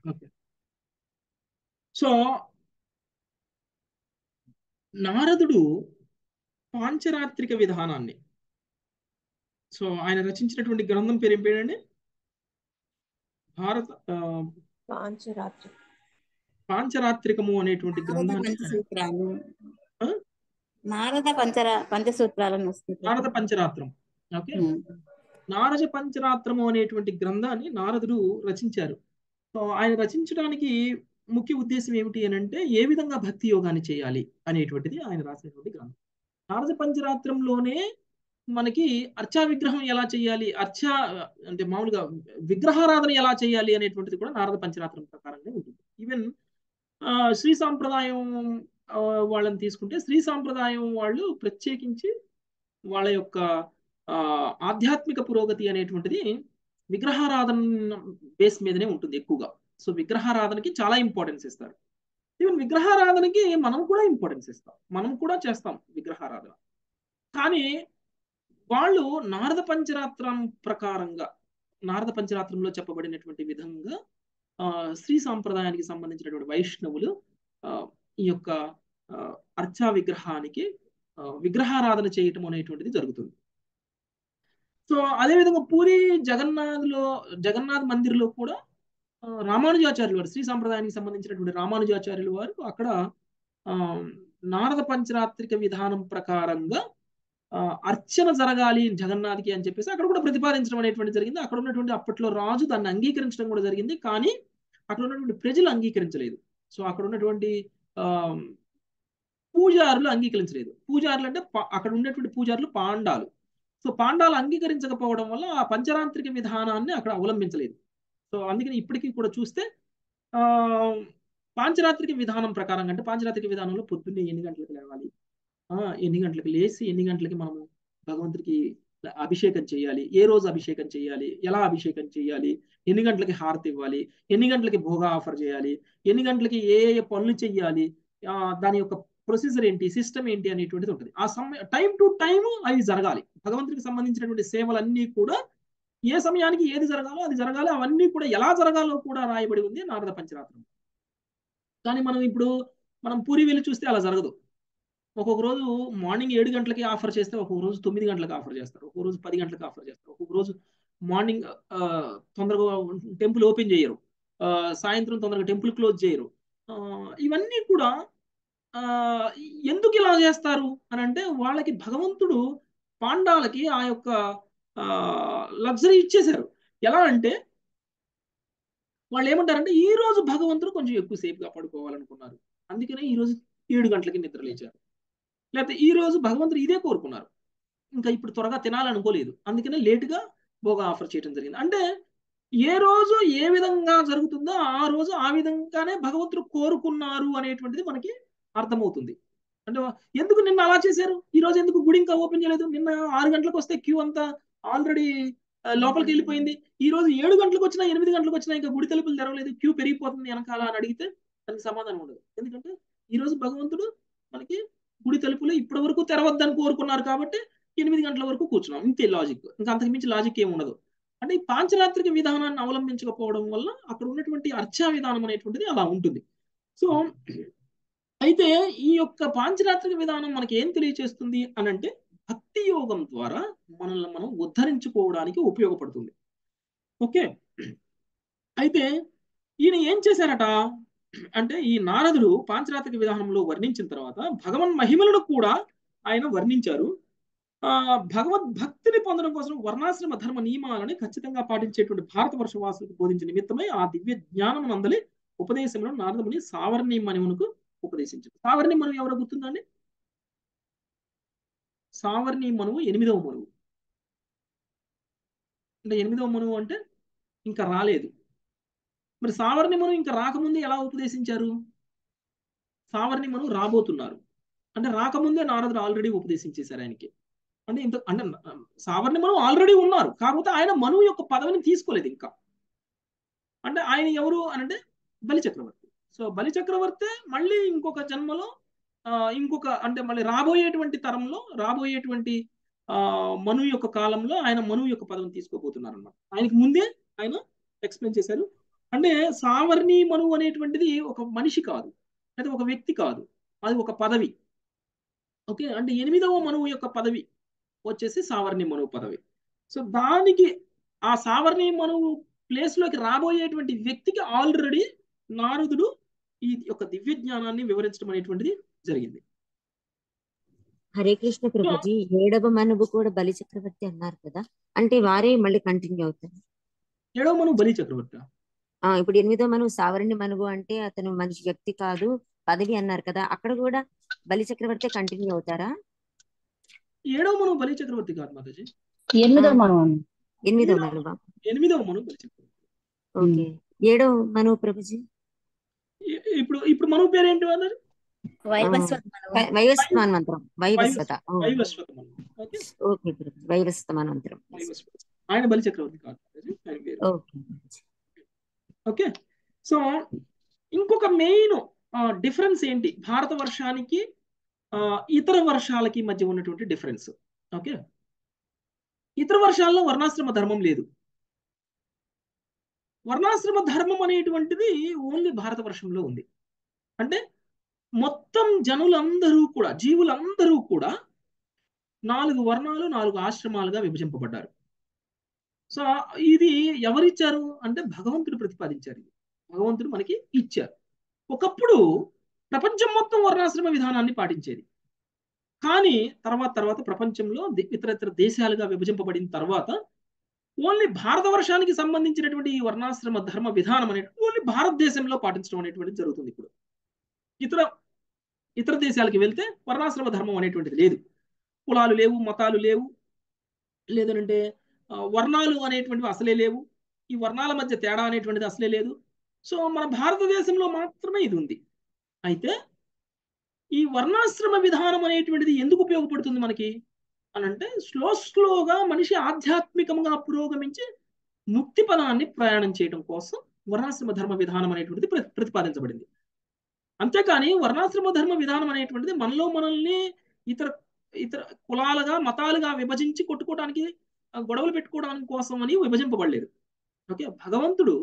So నారదుడు పాంచరాత్రిక విధానాన్ని, సో ఆయన రచించినటువంటి గ్రంథం పేరు ఏం పేరండి? భారత పాంచరాత్రికము అనేటువంటి గ్రంథాన్ని
నారద పంచసూత్రాలను వస్తుంది
నారద పంచరాత్రం. Okay,
um.
నారద పంచరాత్రము అనేటువంటి గ్రంథాన్ని నారదుడు రచించారు. సో ఆయన రచించడానికి ముఖ్య ఉద్దేశం ఏమిటి అని అంటే ఏ విధంగా భక్తి యోగాన్ని చేయాలి అనేటువంటిది ఆయన రాసినటువంటి గ్రంథం. నారద పంచరాత్రంలోనే మనకి అర్చా విగ్రహం ఎలా చేయాలి, అంటే మామూలుగా విగ్రహారాధన ఎలా చేయాలి అనేటువంటిది కూడా నారద పంచరాత్రం ప్రకారంగా ఉంటుంది. ఈవెన్ శ్రీ సాంప్రదాయం వాళ్ళని తీసుకుంటే శ్రీ సాంప్రదాయం వాళ్ళు ప్రత్యేకించి వాళ్ళ యొక్క ఆధ్యాత్మిక పురోగతి అనేటువంటిది విగ్రహారాధన బేస్ మీదనే ఉంటుంది ఎక్కువగా. సో విగ్రహారాధనకి చాలా ఇంపార్టెన్స్ ఇస్తారు. ఈవెన్ విగ్రహారాధనకి మనం కూడా ఇంపార్టెన్స్ ఇస్తాం, మనం కూడా చేస్తాం విగ్రహారాధన. కానీ వాళ్ళు నారద పంచరాత్రం ప్రకారంగా, నారద పంచరాత్రంలో చెప్పబడినటువంటి విధంగా శ్రీ సాంప్రదాయానికి సంబంధించినటువంటి వైష్ణవులు ఈ యొక్క అర్చా విగ్రహానికి విగ్రహారాధన చేయటం అనేటువంటిది జరుగుతుంది. సో అదేవిధంగా పూరి జగన్నాథ్ మందిర్లో కూడా రామానుజాచార్యులు వారు, శ్రీ సాంప్రదాయానికి సంబంధించినటువంటి రామానుజాచార్యులు వారు అక్కడ నారద పంచరాత్రిక విధానం ప్రకారంగా అర్చన జరగాలి జగన్నాథ్కి అని చెప్పేసి అక్కడ కూడా ప్రతిపాదించడం అనేటువంటి జరిగింది. అక్కడ ఉన్నటువంటి అప్పట్లో రాజు దాన్ని అంగీకరించడం కూడా జరిగింది, కానీ అక్కడ ఉన్నటువంటి ప్రజలు అంగీకరించలేదు. సో అక్కడ ఉన్నటువంటి పూజారులు అంగీకరించలేదు. పూజారులు అంటే అక్కడ ఉన్నటువంటి పూజారులు పాండాలు. సో పాండాలు అంగీకరించకపోవడం వల్ల ఆ పంచరాత్రిక విధానాన్ని అక్కడ అవలంబించలేదు. సో అందుకని ఇప్పటికీ కూడా చూస్తే పాంచరాత్రిక విధానం ప్రకారం అంటే పాంచరాత్రిక విధానంలో పొద్దున్నే ఎన్ని గంటలకు లేవాలి, ఎన్ని గంటలకు లేచి ఎన్ని గంటలకి మనము భగవంతుడికి అభిషేకం చేయాలి, ఏ రోజు అభిషేకం చేయాలి, ఎలా అభిషేకం చేయాలి, ఎన్ని గంటలకి హారతి ఇవ్వాలి, ఎన్ని గంటలకి భోగా ఆఫర్ చేయాలి, ఎన్ని గంటలకి ఏ పనులు చెయ్యాలి, దాని యొక్క ప్రొసీజర్ ఏంటి, సిస్టమ్ ఏంటి అనేటువంటిది ఉంటుంది. ఆ సమయం టైం టు టైం అవి జరగాలి. భగవంతుడికి సంబంధించినటువంటి సేవలన్నీ కూడా ఏ సమయానికి ఏది జరగాలో అది జరగాలి. అవన్నీ కూడా ఎలా జరగాలో కూడా రాయబడి ఉంది నారద పంచరాత్రం. కానీ మనం పూరి వెళ్ళి చూస్తే అలా జరగదు. ఒక్కొక్క రోజు మార్నింగ్ 7 గంటలకి ఆఫర్ చేస్తే ఒక్కొక్క రోజు 9 గంటలకు ఆఫర్ చేస్తారు, ఒక్కొక్క రోజు 10 గంటలకు ఆఫర్ చేస్తారు, ఒక్కొక్క రోజు మార్నింగ్ తొందరగా టెంపుల్ ఓపెన్ చేయరు, సాయంత్రం తొందరగా టెంపుల్ క్లోజ్ చేయరు. ఇవన్నీ కూడా ఎందుకు ఇలా చేస్తారు అని అంటే వాళ్ళకి భగవంతుడు పాండాలకి ఆ యొక్క లగ్జరీ ఇచ్చేశారు. ఎలా అంటే వాళ్ళు ఏమంటారంటే ఈ రోజు భగవంతుడు కొంచెం ఎక్కువసేపుగా పడుకోవాలనుకున్నారు, అందుకనే ఈ రోజు 7 గంటలకి నిద్ర లేచారు. లేకపోతే ఈ రోజు భగవంతుడు ఇదే కోరుకున్నారు, ఇంకా ఇప్పుడు త్వరగా తినాలనుకోలేదు, అందుకనే లేటుగా భోగా ఆఫర్ చేయడం జరిగింది. అంటే ఏ రోజు ఏ విధంగా జరుగుతుందో ఆ రోజు ఆ విధంగానే భగవంతుడు కోరుకున్నారు అనేటువంటిది మనకి అర్థమవుతుంది. అంటే ఎందుకు నిన్న అలా చేశారు, ఈ రోజు ఎందుకు గుడి ఇంకా ఓపెన్ చేయలేదు, నిన్న 6 గంటలకు వస్తే క్యూ అంతా ఆల్రెడీ లోపలికి వెళ్ళిపోయింది, ఈ రోజు 7 గంటలకు వచ్చినా 8 గంటలకు వచ్చినా ఇంకా గుడి తలుపులు తెరవలేదు, క్యూ పెరిగిపోతుంది వెనకాల అని అడిగితే దానికి సమాధానం ఉండదు. ఎందుకంటే ఈ రోజు భగవంతుడు మనకి గుడి తలుపులు ఇప్పటి వరకు తెరవద్దని కోరుకున్నారు కాబట్టి 8 గంటల వరకు కూర్చున్నాం, ఇంతే లాజిక్, ఇంకా అంతకు మించి లాజిక్ ఏమి ఉండదు. అంటే ఈ పాంచరాత్రిక విధానాన్ని అవలంబించకపోవడం వల్ల అక్కడ ఉన్నటువంటి అర్చా విధానం అనేటువంటిది అలా ఉంటుంది. సో అయితే ఈ యొక్క పాంచరాత్రిక విధానం మనకి ఏం తెలియచేస్తుంది అని అంటే భక్తి యోగం ద్వారా మనల్ని మనం ఉద్ధరించుకోవడానికి ఉపయోగపడుతుంది. ఓకే, అయితే ఈయన ఏం చేశారట అంటే ఈ నారదుడు పాంచరాత్రిక విధానంలో వర్ణించిన తర్వాత భగవన్ మహిమలను కూడా ఆయన వర్ణించారు. భగవద్భక్తిని పొందడం కోసం వర్ణాశ్రమ ధర్మ నియమాలని ఖచ్చితంగా పాటించేటువంటి భారతవర్ష వాసులకు బోధించిన నిమిత్తమై ఆ దివ్య జ్ఞానం నందలి ఉపదేశంలో నారదముని సావర్ణి మనువునకు ఉపదేశించారు. సావర్ణి మనువు ఎవరో గుర్తుందండి? సావర్ణి మనువు 8వ మనువు. అంటే 8వ మనువు అంటే ఇంకా రాలేదు. మరి సావర్ణి మనువు ఇంకా రాకముందే ఎలా ఉపదేశించారు? సావర్ణి మనువు రాబోతున్నారు అంటే రాకముందే నారదుడు ఆల్రెడీ ఉపదేశించేశారు ఆయనకి. అంటే సావర్ణి మనువు ఆల్రెడీ ఉన్నారు, కాకపోతే ఆయన మనువు యొక్క పదవిని తీసుకోలేదు ఇంకా. అంటే ఆయన ఎవరు అనంటే బలిచక్రవర్తి. సో బలిచక్రవర్తి మళ్ళీ ఇంకొక జన్మలో అంటే మళ్ళీ రాబోయేటువంటి తరంలో రాబోయేటువంటి మనువు యొక్క కాలంలో ఆయన మనువు యొక్క పదవిని తీసుకోబోతున్నారు అనమాట. ఆయనకి ముందే ఆయన ఎక్స్ప్లెయిన్ చేశారు. అంటే సావర్ణి మనువు అనేటువంటిది ఒక మనిషి కాదు, అది ఒక వ్యక్తి కాదు, అది ఒక పదవి. ఓకే, అంటే 8వ మనువు యొక్క పదవి వచ్చేసి సావర్ణి మనువు పదవి. సో దానికి ఆ సావర్ణి మనువు ప్లేస్ లోకి రాబోయేటువంటి వ్యక్తికి ఆల్రెడీ నారదుడు ఈ యొక్క దివ్య జ్ఞానాన్ని వివరించడం అనేటువంటిది జరిగింది.
హరే కృష్ణ
సో
ప్రభుజీ 7వ మనువు కూడా బలి చక్రవర్తి అన్నారు కదా, అంటే వారే మళ్ళీ కంటిన్యూ అవుతారు.
7వ మనువు బలి చక్రవర్తి.
ఇప్పుడు 8వ మనువు సావరణి మనువు అంటే అతను మనిషి వ్యక్తి కాదు పదవి అన్నారు కదా, అక్కడ కూడా బలి చక్రవర్తి కంటిన్యూ అవుతారా?
7వ మనువు బలి చక్రవర్తి కాదు మాతాజీ,
8వ మనువు.
8వ మనువా?
8వ మనువు బలి చక్రవర్తి.
ఓకే. 7వ మనువు ప్రభుజీ?
ఇప్పుడు మనువు పేరు ఏంటి అన్నారు?
వైవస్వత మన్వంతరం. వైవస్వత.
వైవస్వత మనువు. ఓకే,
ఓకే ప్రభుజీ, వైవస్వత మన్వంతరం.
వైవస్వత. ఆయన బలి చక్రవర్తి కాదు మాతాజీ, ఆయన పేరు.
ఓకే.
ఓకే, సో ఇంకొక మెయిన్ డిఫరెన్స్ ఏంటి భారత వర్షానికి ఇతర వర్షాలకి మధ్య ఉన్నటువంటి డిఫరెన్స్? ఓకే, ఇతర వర్షాల్లో వర్ణాశ్రమ ధర్మం లేదు. వర్ణాశ్రమ ధర్మం అనేటువంటిది ఓన్లీ భారత వర్షంలో ఉంది. అంటే మొత్తం జనులందరూ కూడా, జీవులందరూ కూడా 4 వర్ణాలు 4 ఆశ్రమాలుగా విభజింపబడ్డారు. సో ఇది ఎవరిచ్చారు అంటే భగవంతుడు ప్రతిపాదించారు. భగవంతుడు మనకి ఇచ్చారు. ఒకప్పుడు ప్రపంచం మొత్తం వర్ణాశ్రమ విధానాన్ని పాటించేది. కానీ తర్వాత ప్రపంచంలో ఇతర దేశాలుగా విభజింపబడిన తర్వాత ఓన్లీ భారత వర్షానికి సంబంధించినటువంటి ఈ వర్ణాశ్రమ ధర్మ విధానం అనేటువంటి ఓన్లీ భారతదేశంలో పాటించడం అనేటువంటిది జరుగుతుంది. ఇప్పుడు ఇతర దేశాలకి వెళ్తే వర్ణాశ్రమ ధర్మం అనేటువంటిది లేదు. కులాలు లేవు, మతాలు లేవు, లేదంటే వర్ణాలు అనేటువంటివి అసలే లేవు. ఈ వర్ణాల మధ్య తేడా అనేటువంటిది అసలే లేదు. సో మన భారతదేశంలో మాత్రమే ఇది ఉంది. అయితే ఈ వర్ణాశ్రమ విధానం అనేటువంటిది ఎందుకు ఉపయోగపడుతుంది మనకి అని అంటే, స్లోగా మనిషి ఆధ్యాత్మికంగా పురోగమించి ముక్తి పదాన్ని ప్రయాణం చేయడం కోసం వర్ణాశ్రమ ధర్మ విధానం అనేటువంటిది ప్రతిపాదించబడింది. అంతేకాని వర్ణాశ్రమ ధర్మ విధానం అనేటువంటిది మనల్ని ఇతర కులాలుగా మతాలుగా విభజించి కొట్టుకోవడానికి, గొడవలు పెట్టుకోవడానికి కోసం అని విభజింపబడలేదు. ఓకే, భగవంతుడు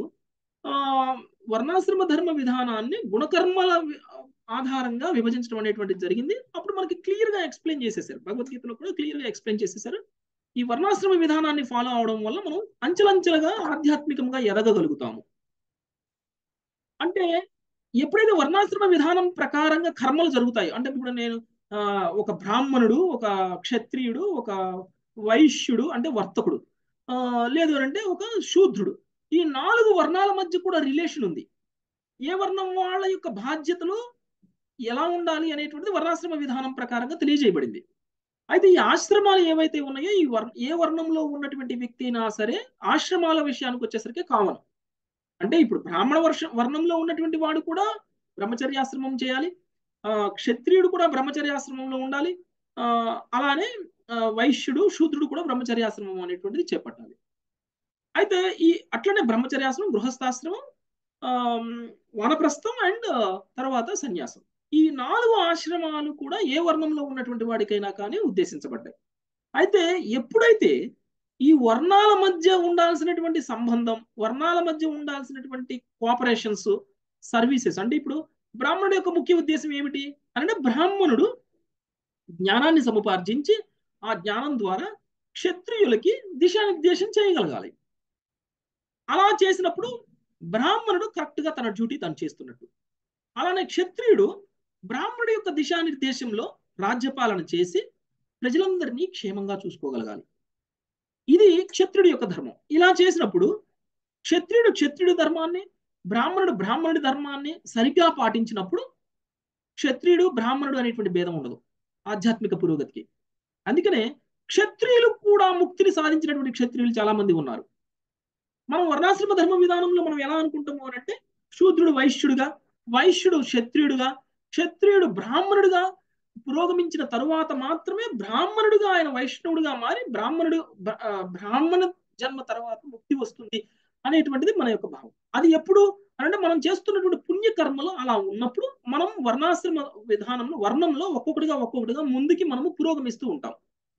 వర్ణాశ్రమ ధర్మ విధానాన్ని గుణకర్మల ఆధారంగా విభజించడం అనేటువంటిది జరిగింది. అప్పుడు మనకి క్లియర్ గా ఎక్స్ప్లెయిన్ చేసేసారు, భగవద్గీతలో కూడా క్లియర్ గా ఎక్స్ప్లెయిన్ చేసేసారు. ఈ వర్ణాశ్రమ విధానాన్ని ఫాలో అవడం వల్ల మనం అంచెలంచెలుగా ఆధ్యాత్మికంగా ఎదగగలుగుతాము. అంటే ఎప్పుడైతే వర్ణాశ్రమ విధానం ప్రకారంగా కర్మలు జరుగుతాయో, అంటే ఇప్పుడు నేను ఒక బ్రాహ్మణుడు, ఒక క్షత్రియుడు, ఒక వైశ్యుడు అంటే వర్తకుడు, లేదు అంటే ఒక శూద్రుడు, ఈ 4 వర్ణాల మధ్య కూడా రిలేషన్ ఉంది. ఏ వర్ణం వాళ్ళ యొక్క బాధ్యతలు ఎలా ఉండాలి అనేటువంటిది వర్ణాశ్రమ విధానం ప్రకారంగా తెలియజేయబడింది. అయితే ఈ ఆశ్రమాలు ఏవైతే ఉన్నాయో, ఏ వర్ణంలో ఉన్నటువంటి వ్యక్తి అయినా సరే ఆశ్రమాల విషయానికి వచ్చేసరికి కామన్. అంటే ఇప్పుడు బ్రాహ్మణ వర్ణంలో ఉన్నటువంటి వాడు కూడా బ్రహ్మచర్యాశ్రమం చేయాలి, క్షత్రియుడు కూడా బ్రహ్మచర్యాశ్రమంలో ఉండాలి, అలానే వైశ్యుడు శూద్రుడు కూడా బ్రహ్మచర్యాశ్రమం అనేటువంటిది చేపట్టాలి. అయితే అట్లనే బ్రహ్మచర్యాశ్రమం, గృహస్థాశ్రమం, వానప్రస్థం అండ్ తర్వాత సన్యాసం, ఈ 4 ఆశ్రమాలు కూడా ఏ వర్ణంలో ఉన్నటువంటి వాడికైనా కానీ ఉద్దేశించబడ్డాయి. అయితే ఎప్పుడైతే ఈ వర్ణాల మధ్య ఉండాల్సినటువంటి సంబంధం, వర్ణాల మధ్య ఉండాల్సినటువంటి కోఆపరేషన్స్, సర్వీసెస్, అంటే ఇప్పుడు బ్రాహ్మణుడి యొక్క ముఖ్య ఉద్దేశం ఏమిటి అంటే, బ్రాహ్మణుడు జ్ఞానాన్ని సముపార్జించి ఆ జ్ఞానం ద్వారా క్షత్రియులకి దిశానిర్దేశం చేయగలగాలి. అలా చేసినప్పుడు బ్రాహ్మణుడు కరెక్ట్ గా తన డ్యూటీ తను చేస్తున్నట్టు. అలానే క్షత్రియుడు బ్రాహ్మణుడి యొక్క దిశానిర్దేశంలో రాజ్యపాలన చేసి ప్రజలందరినీ క్షేమంగా చూసుకోగలగాలి. ఇది క్షత్రుడి యొక్క ధర్మం. ఇలా చేసినప్పుడు క్షత్రుడి ధర్మాన్ని, బ్రాహ్మణుడి ధర్మాన్ని సరిగ్గా పాటించినప్పుడు క్షత్రియుడు బ్రాహ్మణుడు అనేటువంటి భేదం ఉండదు ఆధ్యాత్మిక పురోగతికి. అందుకనే క్షత్రియులు కూడా ముక్తిని సాధించినటువంటి క్షత్రియులు చాలా మంది ఉన్నారు. మనం వర్ణాశ్రమ ధర్మ విధానంలో మనం ఎలా అనుకుంటాము అని అంటే, శూద్రుడు వైశ్యుడుగా, వైశ్యుడు క్షత్రియుడుగా, క్షత్రియుడు బ్రాహ్మణుడుగా పురోగమించిన తరువాత మాత్రమే బ్రాహ్మణుడుగా ఆయన వైష్ణవుడుగా మారి బ్రాహ్మణ జన్మ తర్వాత ముక్తి వస్తుంది అనేటువంటిది మన యొక్క భావం. అది ఎప్పుడు అంటే, మనం చేస్తున్నటువంటి పుణ్యకర్మలు అలా ఉన్నప్పుడు మనం వర్ణాశ్రమ విధానంలో వర్ణంలో ఒక్కొక్కటిగా ముందుకి మనము పురోగమిస్తూ ఉంటాం.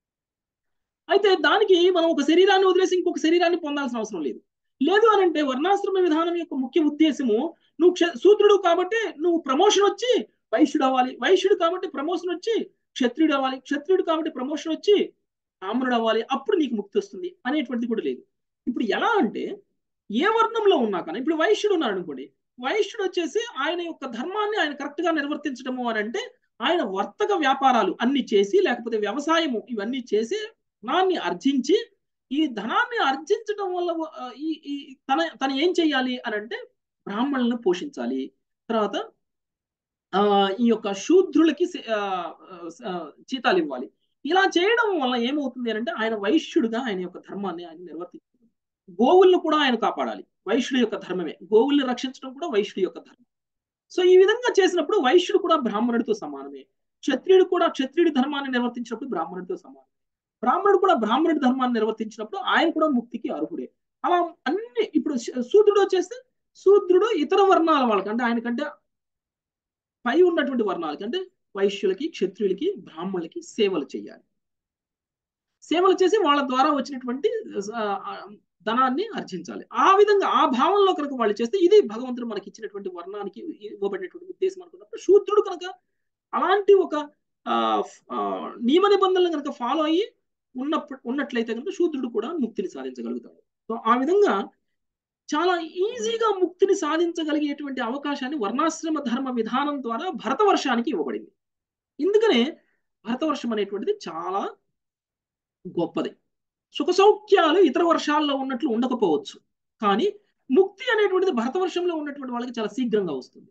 అయితే దానికి మనం ఒక శరీరాన్ని వదిలేసి ఇంకొక శరీరాన్ని పొందాల్సిన అవసరం లేదు. లేదు అని అంటే వర్ణాశ్రమ విధానం యొక్క ముఖ్య ఉద్దేశము, నువ్వు శూద్రుడు కాబట్టి నువ్వు ప్రమోషన్ వచ్చి వైశ్యుడు అవ్వాలి, వైశ్యుడు కాబట్టి ప్రమోషన్ వచ్చి క్షత్రియుడు అవ్వాలి, క్షత్రియుడు కాబట్టి ప్రమోషన్ వచ్చి బ్రాహ్మణుడు అవ్వాలి, అప్పుడు నీకు ముక్తి వస్తుంది అనేటువంటిది కూడా లేదు. ఇప్పుడు ఎలా అంటే, ఏ వర్ణంలో ఉన్నా కానీ, ఇప్పుడు వైశ్యుడు ఉన్నాడు అనుకోండి, వైశ్యుడు వచ్చేసి ఆయన యొక్క ధర్మాన్ని ఆయన కరెక్ట్ గా నిర్వర్తించడము అని అంటే ఆయన వర్తక వ్యాపారాలు అన్ని చేసి లేకపోతే వ్యవసాయము ఇవన్నీ చేసి ధనాన్ని ఆర్జించి ఈ ధనాన్ని ఆర్జించడం వల్ల ఈ తన ఏం చేయాలి అని అంటే బ్రాహ్మణులను పోషించాలి. తర్వాత ఈ యొక్క శూద్రులకి జీతాలు ఇవ్వాలి. ఇలా చేయడం వల్ల ఏమవుతుంది అంటే ఆయన వైశ్యుడిగా ఆయన యొక్క ధర్మాన్ని ఆయన నిర్వర్తించాలి. గోవులను కూడా ఆయన కాపాడాలి. వైశ్యుడి యొక్క ధర్మమే. గోవుల్ని రక్షించడం కూడా వైశ్యుడి యొక్క ధర్మం. సో ఈ విధంగా చేసినప్పుడు వైశ్యుడు కూడా బ్రాహ్మణుడితో సమానమే. క్షత్రియుడు కూడా క్షత్రియుడి ధర్మాన్ని నిర్వర్తించినప్పుడు బ్రాహ్మణుడితో సమానం. బ్రాహ్మణుడు కూడా బ్రాహ్మణుడి ధర్మాన్ని నిర్వర్తించినప్పుడు ఆయన కూడా ముక్తికి అర్హుడే. అలా అన్ని ఇప్పుడు శూద్రుడు వచ్చేస్తే శూద్రుడు ఇతర వర్ణాల వాళ్ళకి అంటే ఆయనకంటే పై ఉన్నటువంటి వర్ణాలకి అంటే వైశ్యులకి క్షత్రియులకి బ్రాహ్మణులకి సేవలు చేయాలి. సేవలు చేసి వాళ్ళ ద్వారా వచ్చినటువంటి ధనాన్ని ఆర్జించాలి. ఆ విధంగా ఆ భావంలో కనుక వాళ్ళు చేస్తే ఇది భగవంతుడు మనకి ఇచ్చినటువంటి వర్ణానికి ఇవ్వబడినటువంటి ఉద్దేశం అనుకున్నప్పుడు శూద్రుడు కనుక అలాంటి ఒక నియమ నిబంధనలు కనుక ఫాలో అయ్యి ఉన్నట్లయితే కనుక శూద్రుడు కూడా ముక్తిని సాధించగలుగుతాడు. సో ఆ విధంగా చాలా ఈజీగా ముక్తిని సాధించగలిగేటువంటి అవకాశాన్ని వర్ణాశ్రమ ధర్మ విధానం ద్వారా భరతవర్షానికి ఇవ్వబడింది. ఇందుకనే భరతవర్షం అనేటువంటిది చాలా గొప్పది. సుఖ సౌఖ్యాలు ఇతర వర్షాల్లో ఉన్నట్లు ఉండకపోవచ్చు, కానీ ముక్తి అనేటువంటిది భరతవర్షంలో ఉన్నటువంటి వాళ్ళకి చాలా శీఘ్రంగా వస్తుంది.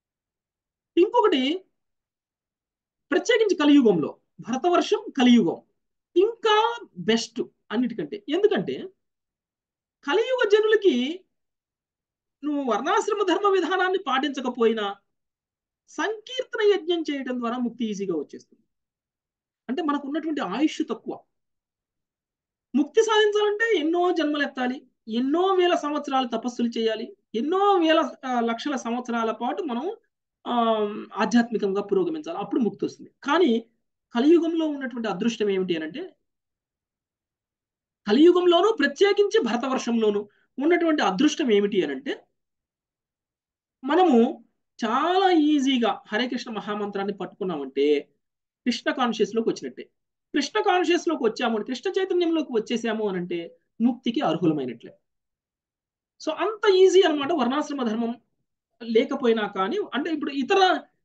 ఇంకొకటి ప్రత్యేకించి కలియుగంలో భరతవర్షం కలియుగం ఇంకా బెస్ట్ అన్నిటికంటే. ఎందుకంటే కలియుగ జనులకి నువ్వు వర్ణాశ్రమ ధర్మ విధానాన్ని పాటించకపోయినా సంకీర్తన యజ్ఞం చేయడం ద్వారా ముక్తి ఈజీగా వచ్చేస్తుంది. అంటే మనకు ఉన్నటువంటి ఆయుష్ తక్కువ. ముక్తి సాధించాలంటే ఎన్నో జన్మలు ఎత్తాలి, ఎన్నో వేల సంవత్సరాలు తపస్సులు చేయాలి, ఎన్నో వేల లక్షల సంవత్సరాల పాటు మనం ఆధ్యాత్మికంగా పురోగమించాలి, అప్పుడు ముక్తి వస్తుంది. కానీ కలియుగంలో ఉన్నటువంటి అదృష్టం ఏమిటి అని అంటే కలియుగంలోనూ ప్రత్యేకించి భరతవర్షంలోనూ ఉన్నటువంటి అదృష్టం ఏమిటి అని అంటే మనము చాలా ఈజీగా హరే కృష్ణ మహామంత్రాన్ని పట్టుకున్నామంటే కృష్ణ కాన్షియస్లోకి వచ్చినట్టే. కృష్ణ కాన్షియస్లోకి వచ్చాము, కృష్ణ చైతన్యంలోకి వచ్చేసాము అని అంటే ముక్తికి అర్హులమైనట్లే. సో అంత ఈజీ అనమాట వర్ణాశ్రమ ధర్మం లేకపోయినా. కానీ అంటే ఇప్పుడు ఇతర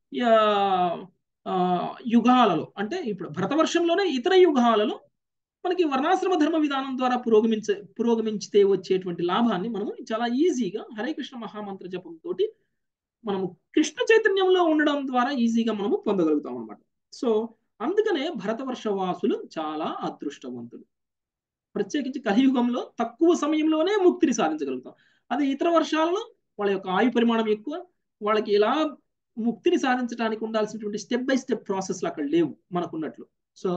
యుగాలలో అంటే ఇప్పుడు భరతవర్షంలోనే ఇతర యుగాలలో మనకి వర్ణాశ్రమ ధర్మ విధానం ద్వారా పురోగమించితే వచ్చేటువంటి లాభాన్ని మనము చాలా ఈజీగా హరే కృష్ణ మహామంత్ర జపంతో మనము కృష్ణ చైతన్యంలో ఉండడం ద్వారా ఈజీగా మనము పొందగలుగుతాం అనమాట. సో అందుకనే భరతవర్ష వాసులు చాలా అదృష్టవంతులు. ప్రత్యేకించి కలియుగంలో తక్కువ సమయంలోనే ముక్తిని సాధించగలుగుతాం. అదే ఇతర వర్షాలలో వాళ్ళ యొక్క ఆయు పరిమాణం ఎక్కువ, వాళ్ళకి ఇలా ముక్తిని సాధించడానికి ఉండాల్సినటువంటి స్టెప్ బై స్టెప్ ప్రాసెస్లు అక్కడ లేవు మనకున్నట్లు. సో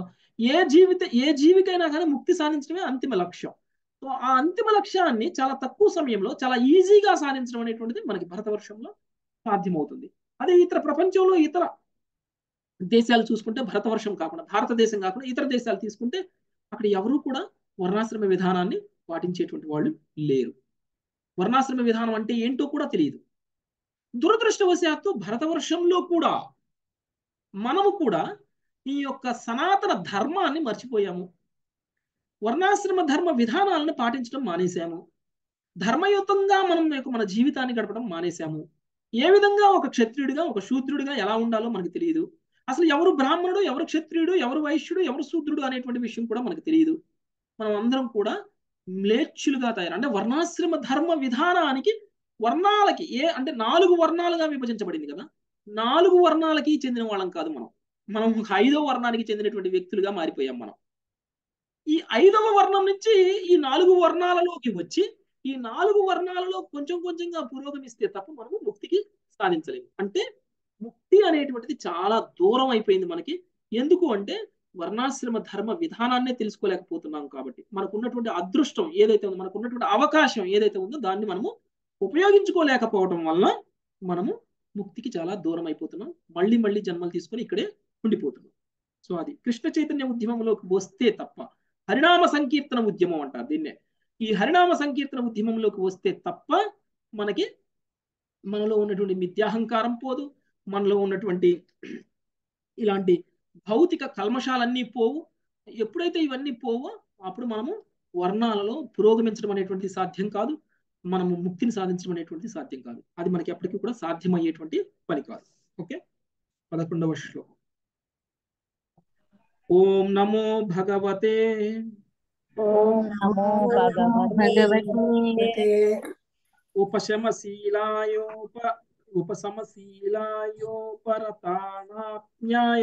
ఏ జీవికైనా కానీ ముక్తి సాధించడమే అంతిమ లక్ష్యం. సో ఆ అంతిమ లక్ష్యాన్ని చాలా తక్కువ సమయంలో చాలా ఈజీగా సాధించడం అనేటువంటిది మనకి భరతవర్షంలో సాధ్యమవుతుంది. అదే ఇతర ప్రపంచంలో ఇతర దేశాలు చూసుకుంటే భరతవర్షం కాకుండా భారతదేశం కాకుండా ఇతర దేశాలు తీసుకుంటే అక్కడ ఎవరూ కూడా వర్ణాశ్రమ విధానాన్ని పాటించేటువంటి వాళ్ళు లేరు. వర్ణాశ్రమ విధానం అంటే ఏంటో కూడా తెలియదు. దురదృష్టవశాత్తు భరతవర్షంలో కూడా మనము కూడా ఈ యొక్క సనాతన ధర్మాన్ని మర్చిపోయాము. వర్ణాశ్రమ ధర్మ విధానాలను పాటించడం మానేశాము. ధర్మయుతంగా మన జీవితాన్ని గడపడం మానేశాము. ఏ విధంగా ఒక క్షత్రియుడిగా ఒక శూద్రుడిగా ఎలా ఉండాలో మనకు తెలియదు. అసలు ఎవరు బ్రాహ్మణుడు, ఎవరు క్షత్రియుడు, ఎవరు వైశ్యుడు, ఎవరు శూద్రుడు అనేటువంటి విషయం కూడా మనకు తెలియదు. మనం అందరం కూడా మ్లేచ్చులుగా తయారు. అంటే వర్ణాశ్రమ ధర్మ విధానానికి వర్ణాలకి అంటే 4 వర్ణాలుగా విభజించబడింది కదా, 4 వర్ణాలకి చెందిన వాళ్ళం కాదు మనం 5వ వర్ణానికి చెందినటువంటి వ్యక్తులుగా మారిపోయాం. మనం ఈ 5వ వర్ణం నుంచి ఈ 4 వర్ణాలలోకి వచ్చి ఈ 4 వర్ణాలలో కొంచెం కొంచెంగా పురోగమిస్తే తప్ప మనము ముక్తికి సాధించలేము. అంటే ముక్తి అనేటువంటిది చాలా దూరం అయిపోయింది మనకి. ఎందుకు అంటే వర్ణాశ్రమ ధర్మ విధానాన్నే తెలుసుకోలేకపోతున్నాం కాబట్టి. మనకున్నటువంటి అదృష్టం ఏదైతే ఉందో, మనకున్నటువంటి అవకాశం ఏదైతే ఉందో దాన్ని మనము ఉపయోగించుకోలేకపోవడం వల్ల మనము ముక్తికి చాలా దూరం అయిపోతున్నాం. మళ్ళీ మళ్ళీ జన్మలు తీసుకొని ఇక్కడే ఉండిపోతున్నాం. సో అది కృష్ణ చైతన్య ఉద్యమంలోకి వస్తే తప్ప, హరినామ సంకీర్తన ఉద్యమం అంటారు దీన్నే. ఈ హరినామ సంకీర్తన ఉద్యమంలోకి వస్తే తప్ప మనలో ఉన్నటువంటి మిథ్యాహంకారం పోదు, మనలో ఉన్నటువంటి ఇలాంటి భౌతిక కల్మషాలన్నీ పోవు. ఎప్పుడైతే ఇవన్నీ పోవో అప్పుడు మనము వర్ణాలలో పురోగమించడం అనేటువంటిది సాధ్యం కాదు, మనము ముక్తిని సాధించడం అనేటువంటిది సాధ్యం కాదు. అది మనకి ఎప్పటికీ కూడా సాధ్యమయ్యేటువంటి పని కాదు. ఓకే, 11వ శ్లోకం. ఓం నమో భగవతే
ఓం నమో భగవతే
ఉపశమశీలాయోపరతానాప్యాయ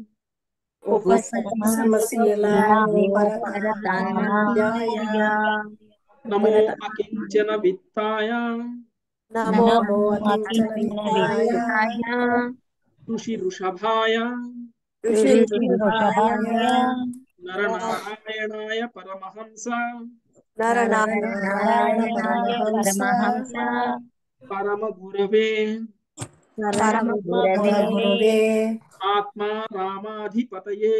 ఉపశమశీలాయోపరతానాప్యాయ
నమో అకించన విత్తాయ
నమో
నమో అకించన విత్తాయ
ఋషి వృషభాయ
ఋషివృషభాయ
నరనారాయణాయ పరమహంస
నారాయణాయ పరమహంస
పరమ గురవే
పరమగురవే
ఆత్మా రామాధిపతయే